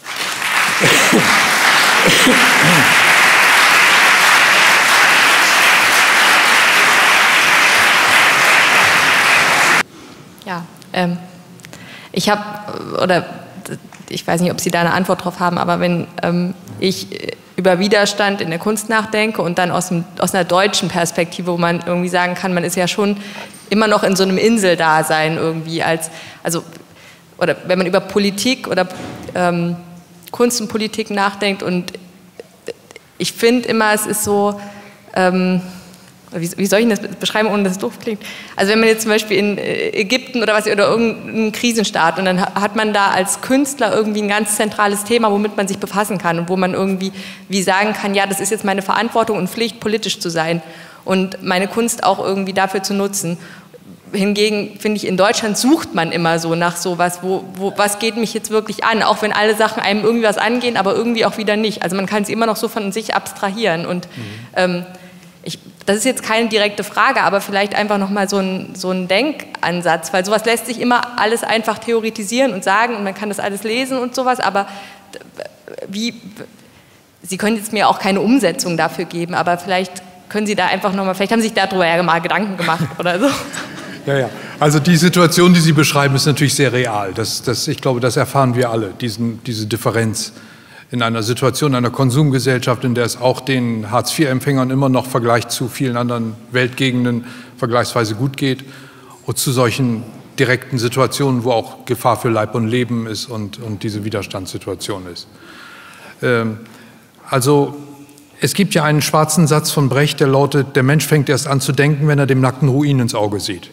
Ja, ähm, ich habe, oder ich weiß nicht, ob Sie da eine Antwort drauf haben, aber wenn ähm, ich über Widerstand in der Kunst nachdenke und dann aus, dem, aus einer deutschen Perspektive, wo man irgendwie sagen kann, man ist ja schon immer noch in so einem Inseldasein irgendwie als, also, oder wenn man über Politik oder ähm, Kunst und Politik nachdenkt, und ich finde immer, es ist so, ähm, Wie, wie soll ich das beschreiben, ohne dass es doof klingt? Also wenn man jetzt zum Beispiel in Ägypten oder was oder irgendeinen Krisenstaat, und dann hat man da als Künstler irgendwie ein ganz zentrales Thema, womit man sich befassen kann und wo man irgendwie wie sagen kann, ja, das ist jetzt meine Verantwortung und Pflicht, politisch zu sein und meine Kunst auch irgendwie dafür zu nutzen. Hingegen finde ich, in Deutschland sucht man immer so nach sowas, wo, wo, was geht mich jetzt wirklich an, auch wenn alle Sachen einem irgendwie was angehen, aber irgendwie auch wieder nicht. Also man kann es immer noch so von sich abstrahieren und mhm. ähm, Ich, das ist jetzt keine direkte Frage, aber vielleicht einfach nochmal so ein, so ein Denkansatz, weil sowas lässt sich immer alles einfach theoretisieren und sagen und man kann das alles lesen und sowas, aber wie, Sie können jetzt mir auch keine Umsetzung dafür geben, aber vielleicht können Sie da einfach nochmal, vielleicht haben Sie sich darüber ja mal Gedanken gemacht oder so. Ja, ja. Also die Situation, die Sie beschreiben, ist natürlich sehr real. Das, das, ich glaube, das erfahren wir alle, diesen, diese Differenz. In einer Situation einer Konsumgesellschaft, in der es auch den Hartz vier Empfängern immer noch im Vergleich zu vielen anderen Weltgegenden vergleichsweise gut geht, und zu solchen direkten Situationen, wo auch Gefahr für Leib und Leben ist und, und diese Widerstandssituation ist. Ähm, also es gibt ja einen schwarzen Satz von Brecht, der lautet: Der Mensch fängt erst an zu denken, wenn er dem nackten Ruin ins Auge sieht.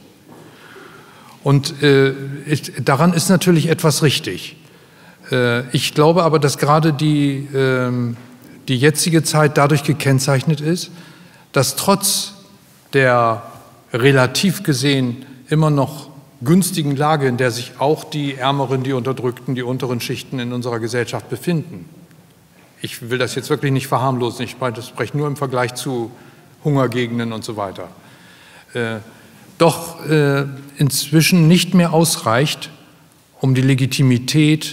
Und äh, daran ist natürlich etwas richtig. Ich glaube aber, dass gerade die, die jetzige Zeit dadurch gekennzeichnet ist, dass trotz der relativ gesehen immer noch günstigen Lage, in der sich auch die Ärmeren, die Unterdrückten, die unteren Schichten in unserer Gesellschaft befinden. Ich will das jetzt wirklich nicht verharmlosen, ich spreche nur im Vergleich zu Hungergegenden und so weiter. Doch inzwischen nicht mehr ausreicht, um die Legitimität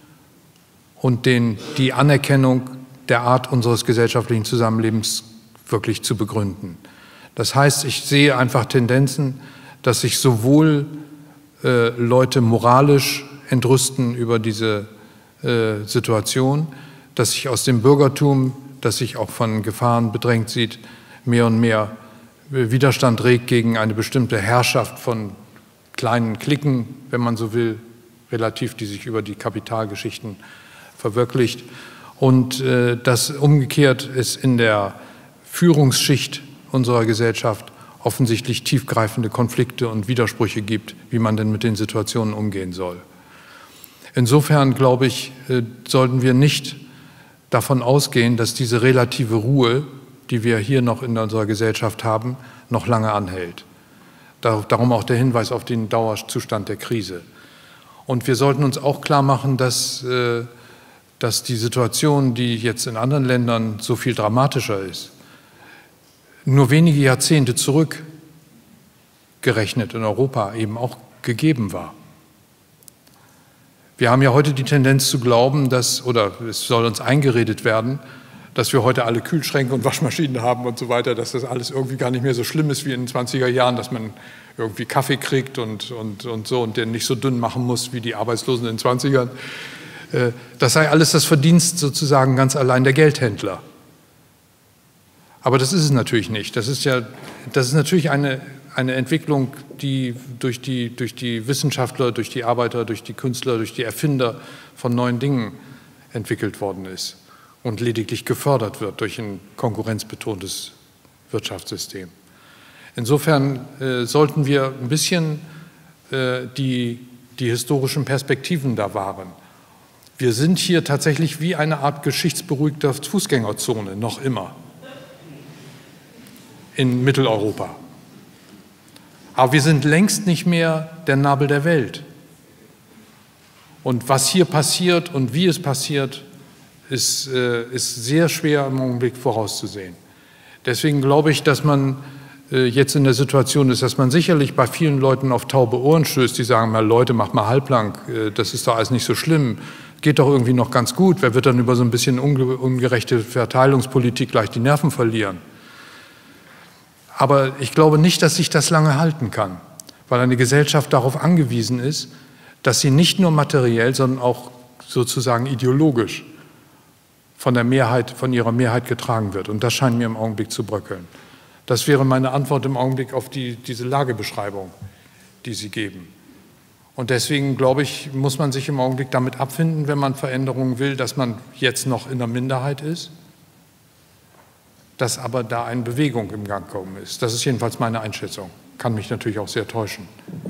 und den, die Anerkennung der Art unseres gesellschaftlichen Zusammenlebens wirklich zu begründen. Das heißt, ich sehe einfach Tendenzen, dass sich sowohl äh, Leute moralisch entrüsten über diese äh, Situation, dass sich aus dem Bürgertum, das sich auch von Gefahren bedrängt sieht, mehr und mehr Widerstand regt gegen eine bestimmte Herrschaft von kleinen Cliquen, wenn man so will, relativ, die sich über die Kapitalgeschichten verwirklicht, und äh, dass umgekehrt es in der Führungsschicht unserer Gesellschaft offensichtlich tiefgreifende Konflikte und Widersprüche gibt, wie man denn mit den Situationen umgehen soll. Insofern, glaube ich, äh, sollten wir nicht davon ausgehen, dass diese relative Ruhe, die wir hier noch in unserer Gesellschaft haben, noch lange anhält. Darum auch der Hinweis auf den Dauerzustand der Krise. Und wir sollten uns auch klar machen, dass äh, dass die Situation, die jetzt in anderen Ländern so viel dramatischer ist, nur wenige Jahrzehnte zurückgerechnet in Europa eben auch gegeben war. Wir haben ja heute die Tendenz zu glauben, dass, oder es soll uns eingeredet werden, dass wir heute alle Kühlschränke und Waschmaschinen haben und so weiter, dass das alles irgendwie gar nicht mehr so schlimm ist wie in den zwanziger Jahren, dass man irgendwie Kaffee kriegt und, und, und so und den nicht so dünn machen muss wie die Arbeitslosen in den zwanzigern. Das sei alles das Verdienst sozusagen ganz allein der Geldhändler. Aber das ist es natürlich nicht. Das ist ja, das ist natürlich eine, eine Entwicklung, die durch die, durch die Wissenschaftler, durch die Arbeiter, durch die Künstler, durch die Erfinder von neuen Dingen entwickelt worden ist und lediglich gefördert wird durch ein konkurrenzbetontes Wirtschaftssystem. Insofern äh, sollten wir ein bisschen äh, die, die historischen Perspektiven da waren. Wir sind hier tatsächlich wie eine Art geschichtsberuhigter Fußgängerzone, noch immer, in Mitteleuropa. Aber wir sind längst nicht mehr der Nabel der Welt. Und was hier passiert und wie es passiert, ist, äh, ist sehr schwer im Augenblick vorauszusehen. Deswegen glaube ich, dass man äh, jetzt in der Situation ist, dass man sicherlich bei vielen Leuten auf taube Ohren stößt, die sagen, mal Leute, macht mal halblang, äh, das ist doch alles nicht so schlimm, geht doch irgendwie noch ganz gut, wer wird dann über so ein bisschen unge ungerechte Verteilungspolitik gleich die Nerven verlieren? Aber ich glaube nicht, dass sich das lange halten kann, weil eine Gesellschaft darauf angewiesen ist, dass sie nicht nur materiell, sondern auch sozusagen ideologisch von der Mehrheit, von ihrer Mehrheit getragen wird. Und das scheint mir im Augenblick zu bröckeln. Das wäre meine Antwort im Augenblick auf die, diese Lagebeschreibung, die Sie geben. Und deswegen, glaube ich, muss man sich im Augenblick damit abfinden, wenn man Veränderungen will, dass man jetzt noch in der Minderheit ist, dass aber da eine Bewegung im Gang gekommen ist. Das ist jedenfalls meine Einschätzung. Kann mich natürlich auch sehr täuschen.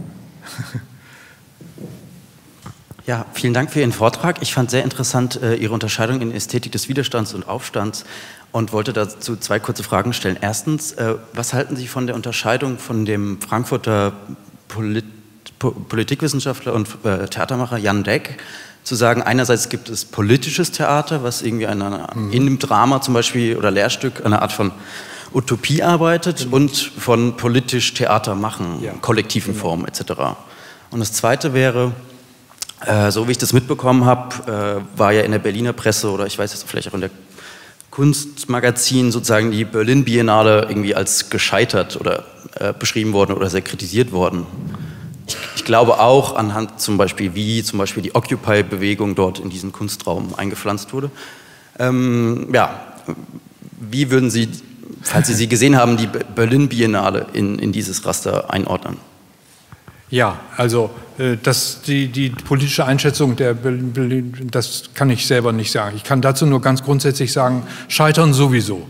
Ja, vielen Dank für Ihren Vortrag. Ich fand sehr interessant äh, Ihre Unterscheidung in Ästhetik des Widerstands und Aufstands und wollte dazu zwei kurze Fragen stellen. Erstens, äh, was halten Sie von der Unterscheidung von dem Frankfurter Polit po Politikwissenschaftler und äh, Theatermacher Jan Deck, zu sagen, einerseits gibt es politisches Theater, was irgendwie eine, mhm. in einem Drama zum Beispiel oder Lehrstück eine Art von Utopie arbeitet, mhm. und von politisch Theater machen, ja. kollektiven genau. Formen et cetera. Und das Zweite wäre, äh, so wie ich das mitbekommen habe, äh, war ja in der Berliner Presse oder ich weiß jetzt vielleicht auch in der Kunstmagazin sozusagen die Berlin Biennale irgendwie als gescheitert oder äh, beschrieben worden oder sehr kritisiert worden. Ich, ich glaube auch anhand zum Beispiel, wie zum Beispiel die Occupy-Bewegung dort in diesen Kunstraum eingepflanzt wurde. Ähm, ja, wie würden Sie, falls Sie sie gesehen haben, die Berlin Biennale in, in dieses Raster einordnen? Ja, also äh, das, die, die politische Einschätzung der Berlin, das kann ich selber nicht sagen. Ich kann dazu nur ganz grundsätzlich sagen, scheitern sowieso.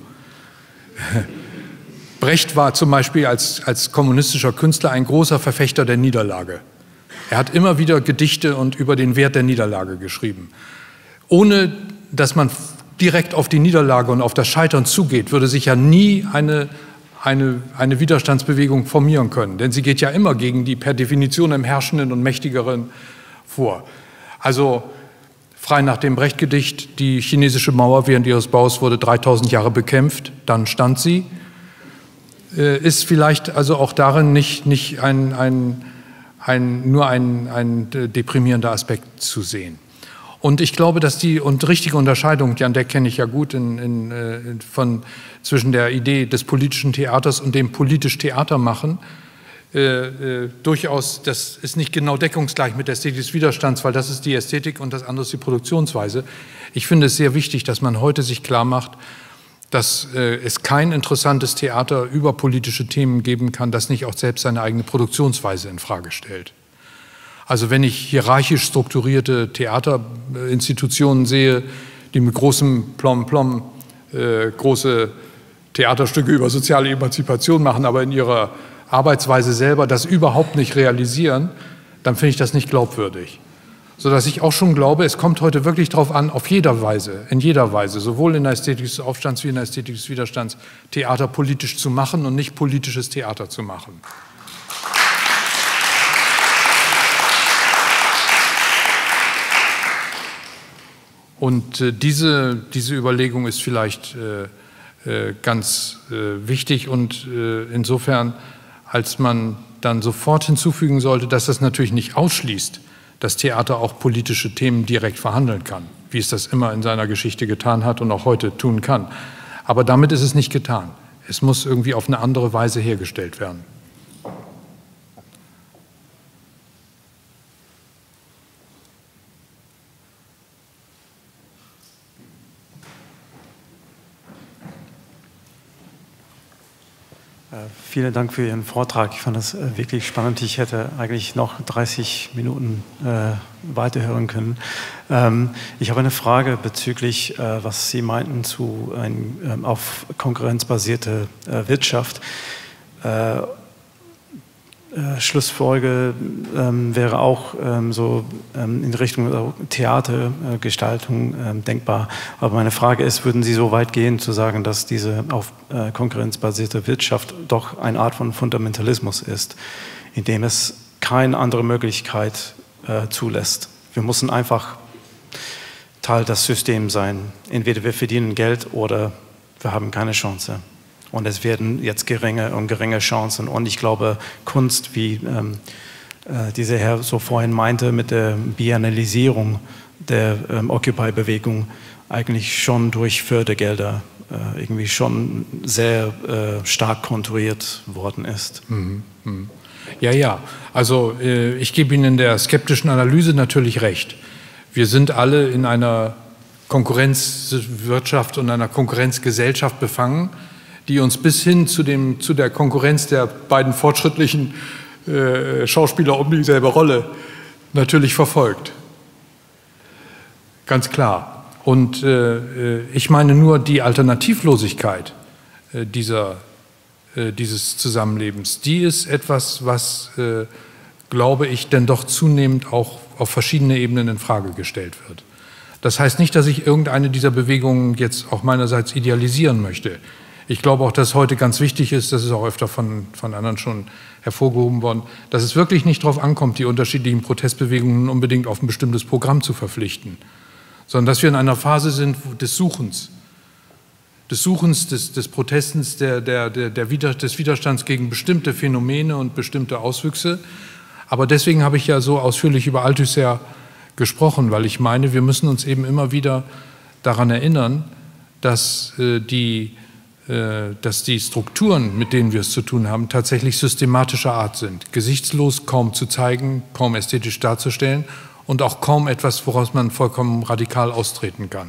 Brecht war zum Beispiel als, als kommunistischer Künstler ein großer Verfechter der Niederlage. Er hat immer wieder Gedichte und über den Wert der Niederlage geschrieben. Ohne dass man direkt auf die Niederlage und auf das Scheitern zugeht, würde sich ja nie eine, eine, eine Widerstandsbewegung formieren können. Denn sie geht ja immer gegen die per Definition im Herrschenden und Mächtigeren vor. Also frei nach dem Brecht-Gedicht, die chinesische Mauer während ihres Baus wurde dreitausend Jahre bekämpft, dann stand sie. Ist vielleicht also auch darin nicht, nicht ein, ein, ein, nur ein, ein deprimierender Aspekt zu sehen. Und ich glaube, dass die und richtige Unterscheidung, Jan Deck kenne ich ja gut, in, in, in, von, zwischen der Idee des politischen Theaters und dem politisch Theater machen, äh, äh, durchaus, das ist nicht genau deckungsgleich mit der Ästhetik des Widerstands, weil das ist die Ästhetik und das andere ist die Produktionsweise. Ich finde es sehr wichtig, dass man heute sich klar macht, dass äh, es kein interessantes Theater über politische Themen geben kann, das nicht auch selbst seine eigene Produktionsweise in Frage stellt. Also wenn ich hierarchisch strukturierte Theaterinstitutionen sehe, die mit großem Plom-Plom äh, große Theaterstücke über soziale Emanzipation machen, aber in ihrer Arbeitsweise selber das überhaupt nicht realisieren, dann finde ich das nicht glaubwürdig. Sodass ich auch schon glaube, es kommt heute wirklich darauf an, auf jeder Weise, in jeder Weise, sowohl in der Ästhetik des Aufstands wie in der Ästhetik des Widerstands, Theater politisch zu machen und nicht politisches Theater zu machen. Und äh, diese, diese Überlegung ist vielleicht äh, äh, ganz äh, wichtig und äh, insofern, als man dann sofort hinzufügen sollte, dass das natürlich nicht ausschließt, dass Theater auch politische Themen direkt verhandeln kann, wie es das immer in seiner Geschichte getan hat und auch heute tun kann. Aber damit ist es nicht getan. Es muss irgendwie auf eine andere Weise hergestellt werden. Vielen Dank für Ihren Vortrag. Ich fand das äh, wirklich spannend. Ich hätte eigentlich noch dreißig Minuten äh, weiterhören können. Ähm, ich habe eine Frage bezüglich, äh, was Sie meinten zu ein, ähm, auf konkurrenzbasierte äh, Wirtschaft. Äh, äh, Schlussfolge ähm, wäre auch ähm, so ähm, in Richtung Theatergestaltung ähm, denkbar. Aber meine Frage ist, würden Sie so weit gehen, zu sagen, dass diese auf äh, konkurrenzbasierte Wirtschaft doch eine Art von Fundamentalismus ist, indem es keine andere Möglichkeit äh, zulässt? Wir müssen einfach Teil des Systems sein. Entweder wir verdienen Geld oder wir haben keine Chance. Und es werden jetzt geringe und geringe Chancen. Und ich glaube, Kunst, wie ähm, äh, dieser Herr so vorhin meinte, mit der Biennalisierung der ähm, Occupy-Bewegung, eigentlich schon durch Fördergelder äh, irgendwie schon sehr äh, stark konturiert worden ist. Mhm. Mhm. Ja, ja. Also äh, ich gebe Ihnen in der skeptischen Analyse natürlich recht. Wir sind alle in einer Konkurrenzwirtschaft und einer Konkurrenzgesellschaft befangen, die uns bis hin zu, dem, zu der Konkurrenz der beiden fortschrittlichen äh, Schauspieler um dieselbe Rolle natürlich verfolgt. Ganz klar. Und äh, ich meine nur die Alternativlosigkeit äh, dieser, äh, dieses Zusammenlebens, die ist etwas, was, äh, glaube ich, denn doch zunehmend auch auf verschiedene Ebenen in Frage gestellt wird. Das heißt nicht, dass ich irgendeine dieser Bewegungen jetzt auch meinerseits idealisieren möchte. Ich glaube auch, dass heute ganz wichtig ist, das ist auch öfter von, von anderen schon hervorgehoben worden, dass es wirklich nicht darauf ankommt, die unterschiedlichen Protestbewegungen unbedingt auf ein bestimmtes Programm zu verpflichten, sondern dass wir in einer Phase sind des Suchens, des Suchens, des, des Protestens, der, der, der, der Wider, des Widerstands gegen bestimmte Phänomene und bestimmte Auswüchse. Aber deswegen habe ich ja so ausführlich über Althusser gesprochen, weil ich meine, wir müssen uns eben immer wieder daran erinnern, dass, äh, die, äh, dass die Strukturen, mit denen wir es zu tun haben, tatsächlich systematischer Art sind. Gesichtslos kaum zu zeigen, kaum ästhetisch darzustellen und auch kaum etwas, woraus man vollkommen radikal austreten kann.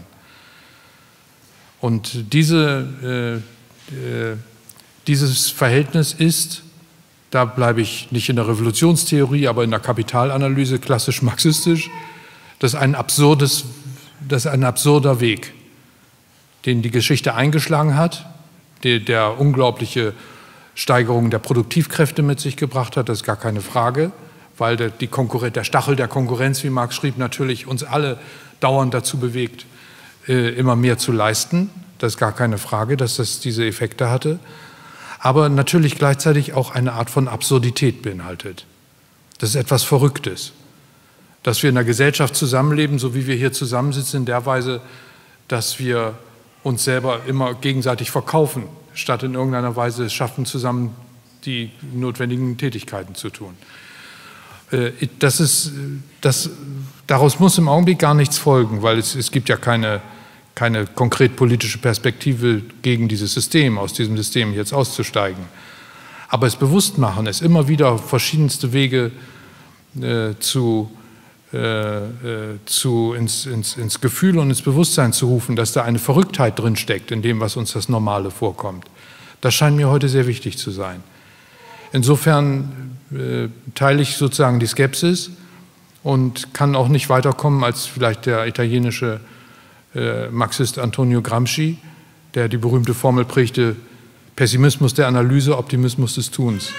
Und diese, äh, äh, dieses Verhältnis ist, da bleibe ich nicht in der Revolutionstheorie, aber in der Kapitalanalyse klassisch marxistisch, das ist ein absurdes, das ist ein absurder Weg, den die Geschichte eingeschlagen hat, der, der unglaubliche Steigerung der Produktivkräfte mit sich gebracht hat, das ist gar keine Frage, weil der, die Konkurren- der Stachel der Konkurrenz, wie Marx schrieb, natürlich uns alle dauernd dazu bewegt, äh, immer mehr zu leisten. Das ist gar keine Frage, dass das diese Effekte hatte. Aber natürlich gleichzeitig auch eine Art von Absurdität beinhaltet. Das ist etwas Verrücktes. Dass wir in einer Gesellschaft zusammenleben, so wie wir hier zusammensitzen, in der Weise, dass wir uns selber immer gegenseitig verkaufen, statt in irgendeiner Weise es schaffen, zusammen die notwendigen Tätigkeiten zu tun. Das ist, das, daraus muss im Augenblick gar nichts folgen, weil es, es gibt ja keine keine konkret politische Perspektive gegen dieses System, aus diesem System jetzt auszusteigen. Aber es bewusst machen, es immer wieder verschiedenste Wege äh, zu, äh, äh, zu ins, ins, ins Gefühl und ins Bewusstsein zu rufen, dass da eine Verrücktheit drin steckt in dem, was uns das Normale vorkommt. Das scheint mir heute sehr wichtig zu sein. Insofern äh, teile ich sozusagen die Skepsis und kann auch nicht weiterkommen als vielleicht der italienische Äh, Marxist Antonio Gramsci, der die berühmte Formel prägte, Pessimismus der Analyse, Optimismus des Tuns.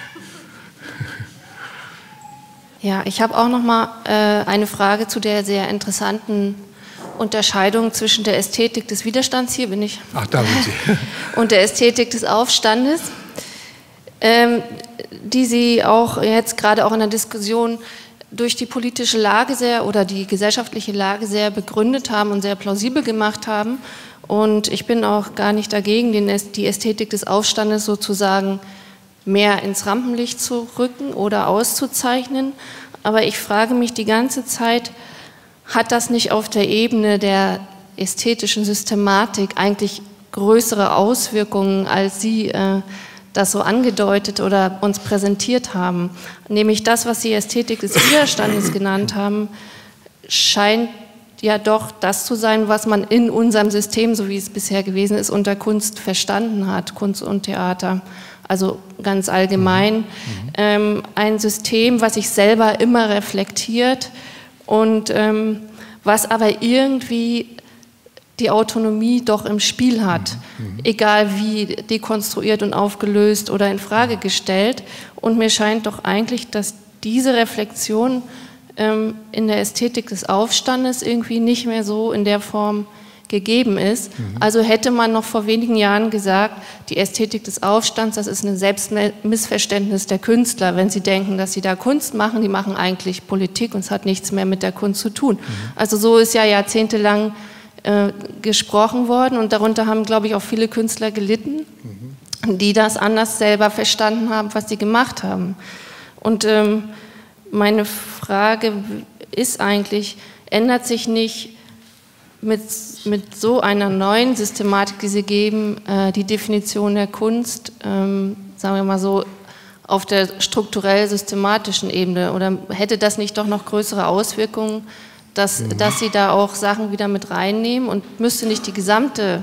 Ja, ich habe auch noch mal äh, eine Frage zu der sehr interessanten Unterscheidung zwischen der Ästhetik des Widerstands, hier bin ich, Ach, da sind Sie. und der Ästhetik des Aufstandes, ähm, die Sie auch jetzt gerade auch in der Diskussion durch die politische Lage sehr oder die gesellschaftliche Lage sehr begründet haben und sehr plausibel gemacht haben. Und ich bin auch gar nicht dagegen, den, die Ästhetik des Aufstandes sozusagen mehr ins Rampenlicht zu rücken oder auszuzeichnen. Aber ich frage mich die ganze Zeit, hat das nicht auf der Ebene der ästhetischen Systematik eigentlich größere Auswirkungen, als Sie äh, das so angedeutet oder uns präsentiert haben? Nämlich das, was Sie Ästhetik des Widerstandes genannt haben, scheint ja doch das zu sein, was man in unserem System, so wie es bisher gewesen ist, unter Kunst verstanden hat, Kunst und Theater. Also ganz allgemein. Mhm. Ähm, ein System, was sich selber immer reflektiert und ähm, was aber irgendwie die Autonomie doch im Spiel hat, mhm. egal wie dekonstruiert und aufgelöst oder in Frage gestellt. Und mir scheint doch eigentlich, dass diese Reflexion ähm, in der Ästhetik des Aufstandes irgendwie nicht mehr so in der Form gegeben ist. Mhm. Also hätte man noch vor wenigen Jahren gesagt, die Ästhetik des Aufstands, das ist ein Selbstmissverständnis der Künstler, wenn sie denken, dass sie da Kunst machen, die machen eigentlich Politik und es hat nichts mehr mit der Kunst zu tun. Mhm. Also so ist ja jahrzehntelang äh, gesprochen worden und darunter haben, glaube ich, auch viele Künstler gelitten, mhm. die das anders selber verstanden haben, was sie gemacht haben. Und ähm, meine Frage ist eigentlich, ändert sich nicht Mit, mit so einer neuen Systematik, die Sie geben, äh, die Definition der Kunst, ähm, sagen wir mal so, auf der strukturell-systematischen Ebene? Oder hätte das nicht doch noch größere Auswirkungen, dass, mhm. dass Sie da auch Sachen wieder mit reinnehmen und müsste nicht die gesamte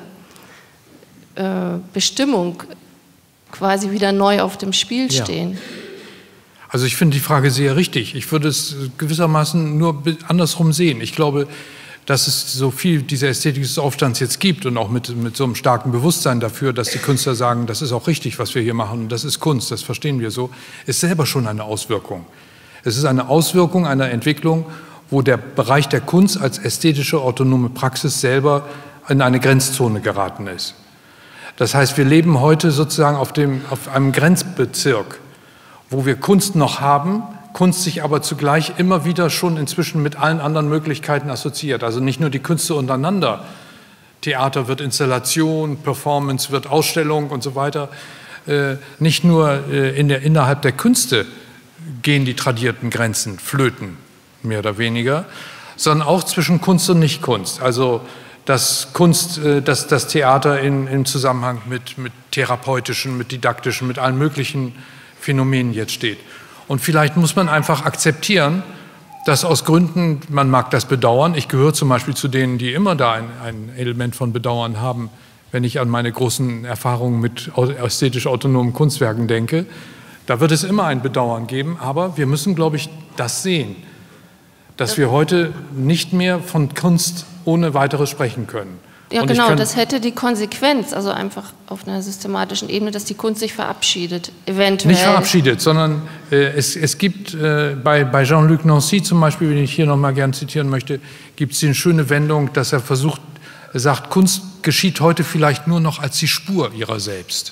äh, Bestimmung quasi wieder neu auf dem Spiel stehen? Ja. Also ich finde die Frage sehr richtig. Ich würde es gewissermaßen nur andersrum sehen. Ich glaube, dass es so viel dieser Ästhetik des Aufstands jetzt gibt und auch mit, mit so einem starken Bewusstsein dafür, dass die Künstler sagen, das ist auch richtig, was wir hier machen, und das ist Kunst, das verstehen wir so, ist selber schon eine Auswirkung. Es ist eine Auswirkung einer Entwicklung, wo der Bereich der Kunst als ästhetische autonome Praxis selber in eine Grenzzone geraten ist. Das heißt, wir leben heute sozusagen auf, dem, auf einem Grenzbezirk, wo wir Kunst noch haben, Kunst sich aber zugleich immer wieder schon inzwischen mit allen anderen Möglichkeiten assoziiert. Also nicht nur die Künste untereinander. Theater wird Installation, Performance wird Ausstellung und so weiter. Äh, nicht nur äh, in der, innerhalb der Künste gehen die tradierten Grenzen flöten, mehr oder weniger, sondern auch zwischen Kunst und Nichtkunst. Also dass Kunst, äh, dass das Theater in, im Zusammenhang mit, mit therapeutischen, mit didaktischen, mit allen möglichen Phänomenen jetzt steht. Und vielleicht muss man einfach akzeptieren, dass aus Gründen, man mag das bedauern, ich gehöre zum Beispiel zu denen, die immer da ein, ein Element von Bedauern haben, wenn ich an meine großen Erfahrungen mit ästhetisch autonomen Kunstwerken denke. Da wird es immer ein Bedauern geben, aber wir müssen, glaube ich, das sehen, dass wir heute nicht mehr von Kunst ohne weiteres sprechen können. Ja, und genau, kann, das hätte die Konsequenz, also einfach auf einer systematischen Ebene, dass die Kunst sich verabschiedet, eventuell. Nicht verabschiedet, sondern äh, es, es gibt äh, bei, bei Jean-Luc Nancy zum Beispiel, den ich hier noch mal gern zitieren möchte, gibt es die schöne Wendung, dass er versucht, er sagt, Kunst geschieht heute vielleicht nur noch als die Spur ihrer selbst.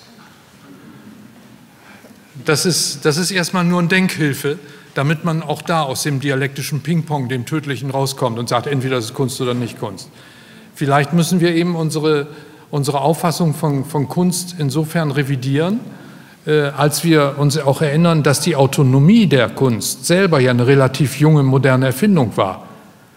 Das ist, das ist erstmal nur eine Denkhilfe, damit man auch da aus dem dialektischen Ping-Pong, dem Tödlichen, rauskommt und sagt, entweder das ist Kunst oder nicht Kunst. Vielleicht müssen wir eben unsere, unsere Auffassung von, von Kunst insofern revidieren, äh, als wir uns auch erinnern, dass die Autonomie der Kunst selber ja eine relativ junge, moderne Erfindung war.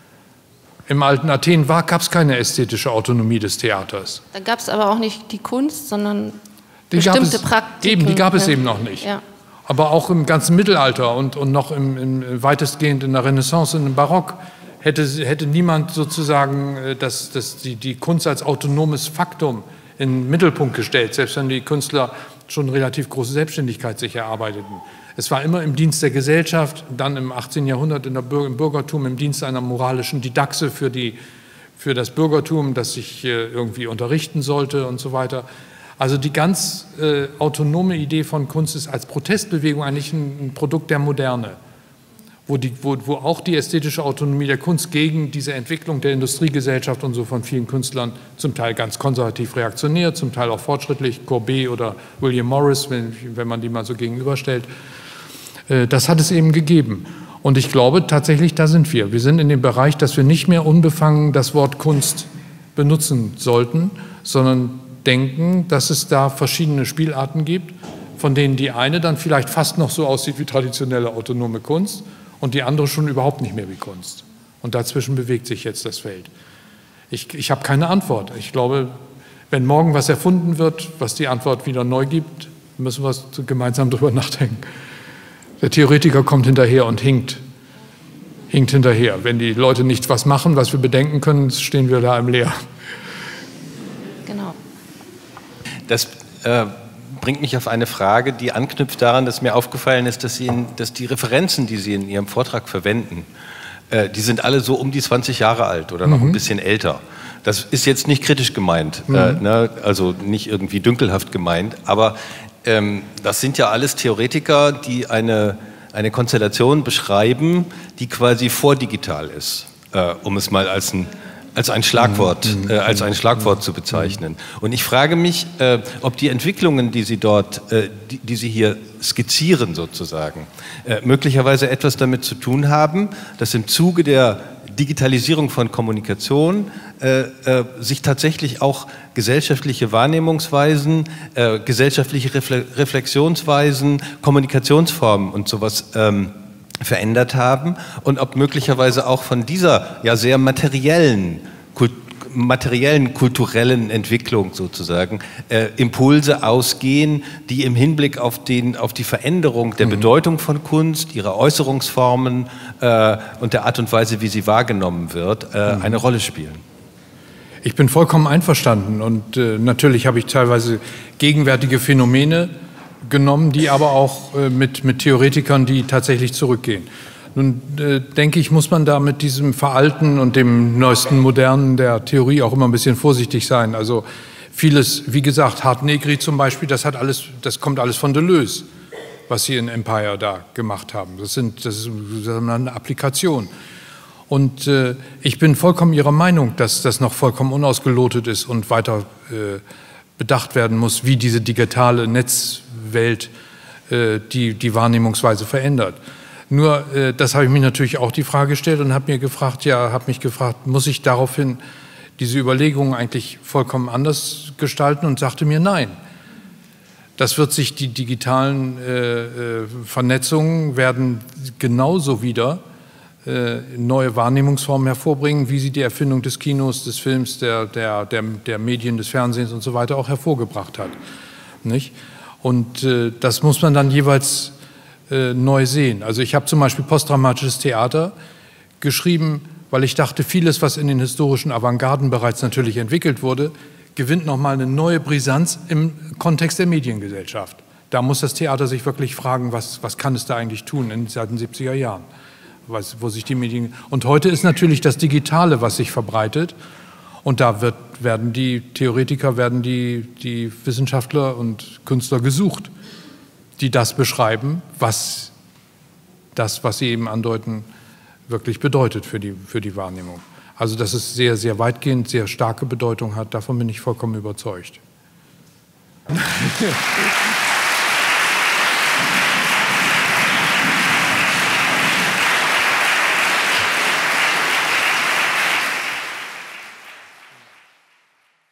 Im alten Athen gab es keine ästhetische Autonomie des Theaters. Da gab es aber auch nicht die Kunst, sondern die bestimmte es, Praktiken. Eben, die gab es ja. eben noch nicht. Ja. Aber auch im ganzen Mittelalter und, und noch im, im weitestgehend in der Renaissance und im Barock Hätte, hätte niemand sozusagen das, das, die, die Kunst als autonomes Faktum in den Mittelpunkt gestellt, selbst wenn die Künstler schon relativ große Selbstständigkeit sich erarbeiteten. Es war immer im Dienst der Gesellschaft, dann im achtzehnten Jahrhundert in der Bürger, im Bürgertum im Dienst einer moralischen Didaxe für, die, für das Bürgertum, das sich irgendwie unterrichten sollte und so weiter. Also die ganz äh, autonome Idee von Kunst ist als Protestbewegung eigentlich ein, ein Produkt der Moderne. Wo, die, wo, wo auch die ästhetische Autonomie der Kunst gegen diese Entwicklung der Industriegesellschaft und so von vielen Künstlern, zum Teil ganz konservativ reaktionär, zum Teil auch fortschrittlich, Courbet oder William Morris, wenn, wenn man die mal so gegenüberstellt, äh, das hat es eben gegeben. Und ich glaube tatsächlich, da sind wir. Wir sind in dem Bereich, dass wir nicht mehr unbefangen das Wort Kunst benutzen sollten, sondern denken, dass es da verschiedene Spielarten gibt, von denen die eine dann vielleicht fast noch so aussieht wie traditionelle autonome Kunst und die andere schon überhaupt nicht mehr wie Kunst. Und dazwischen bewegt sich jetzt das Feld. Ich, ich habe keine Antwort. Ich glaube, wenn morgen was erfunden wird, was die Antwort wieder neu gibt, müssen wir gemeinsam darüber nachdenken. Der Theoretiker kommt hinterher und hinkt, hinkt hinterher. Wenn die Leute nicht was machen, was wir bedenken können, stehen wir da im Leer. Genau. Das äh bringt mich auf eine Frage, die anknüpft daran, dass mir aufgefallen ist, dass, Sie in, dass die Referenzen, die Sie in Ihrem Vortrag verwenden, äh, die sind alle so um die zwanzig Jahre alt oder noch mhm. ein bisschen älter. Das ist jetzt nicht kritisch gemeint, mhm. äh, ne? Also nicht irgendwie dünkelhaft gemeint, aber ähm, das sind ja alles Theoretiker, die eine, eine Konstellation beschreiben, die quasi vordigital ist, äh, um es mal als ein, als ein Schlagwort, mhm. äh, als ein Schlagwort mhm. zu bezeichnen. Und ich frage mich, äh, ob die Entwicklungen, die Sie dort, äh, die, die Sie hier skizzieren sozusagen, äh, möglicherweise etwas damit zu tun haben, dass im Zuge der Digitalisierung von Kommunikation äh, äh, sich tatsächlich auch gesellschaftliche Wahrnehmungsweisen, äh, gesellschaftliche Refle Reflexionsweisen, Kommunikationsformen und sowas ähm, verändert haben und ob möglicherweise auch von dieser ja sehr materiellen Kult materiellen, kulturellen Entwicklung sozusagen äh, Impulse ausgehen, die im Hinblick auf, den, auf die Veränderung der mhm. Bedeutung von Kunst, ihrer Äußerungsformen äh, und der Art und Weise, wie sie wahrgenommen wird, äh, mhm. eine Rolle spielen. Ich bin vollkommen einverstanden und äh, natürlich habe ich teilweise gegenwärtige Phänomene genommen, die aber auch äh, mit, mit Theoretikern, die tatsächlich zurückgehen. Nun äh, denke ich, muss man da mit diesem Veralten und dem neuesten Modernen der Theorie auch immer ein bisschen vorsichtig sein. Also vieles, wie gesagt, Hart Negri zum Beispiel, das, hat alles, das kommt alles von Deleuze, was Sie in Empire da gemacht haben. Das, sind, das ist eine Applikation. Und äh, ich bin vollkommen Ihrer Meinung, dass das noch vollkommen unausgelotet ist und weiter äh, bedacht werden muss, wie diese digitale Netzwelt äh, die, die Wahrnehmungsweise verändert. Nur, äh, das habe ich mir natürlich auch die Frage gestellt und habe mir gefragt, ja, habe mich gefragt, muss ich daraufhin diese Überlegungen eigentlich vollkommen anders gestalten und sagte mir, nein. Das wird sich, die digitalen äh, äh, Vernetzungen werden genauso wieder äh, neue Wahrnehmungsformen hervorbringen, wie sie die Erfindung des Kinos, des Films, der, der, der, der Medien, des Fernsehens und so weiter auch hervorgebracht hat. Nicht? Und äh, das muss man dann jeweils neu sehen. Also ich habe zum Beispiel postdramatisches Theater geschrieben, weil ich dachte, vieles, was in den historischen Avantgarden bereits natürlich entwickelt wurde, gewinnt nochmal eine neue Brisanz im Kontext der Mediengesellschaft. Da muss das Theater sich wirklich fragen, was, was kann es da eigentlich tun in, seit den siebziger Jahren, was, wo sich die Medien... Und heute ist natürlich das Digitale, was sich verbreitet, und da wird, werden die Theoretiker, werden die, die Wissenschaftler und Künstler gesucht, die das beschreiben, was das, was Sie eben andeuten, wirklich bedeutet für die, für die Wahrnehmung. Also, dass es sehr, sehr weitgehend, sehr starke Bedeutung hat, davon bin ich vollkommen überzeugt.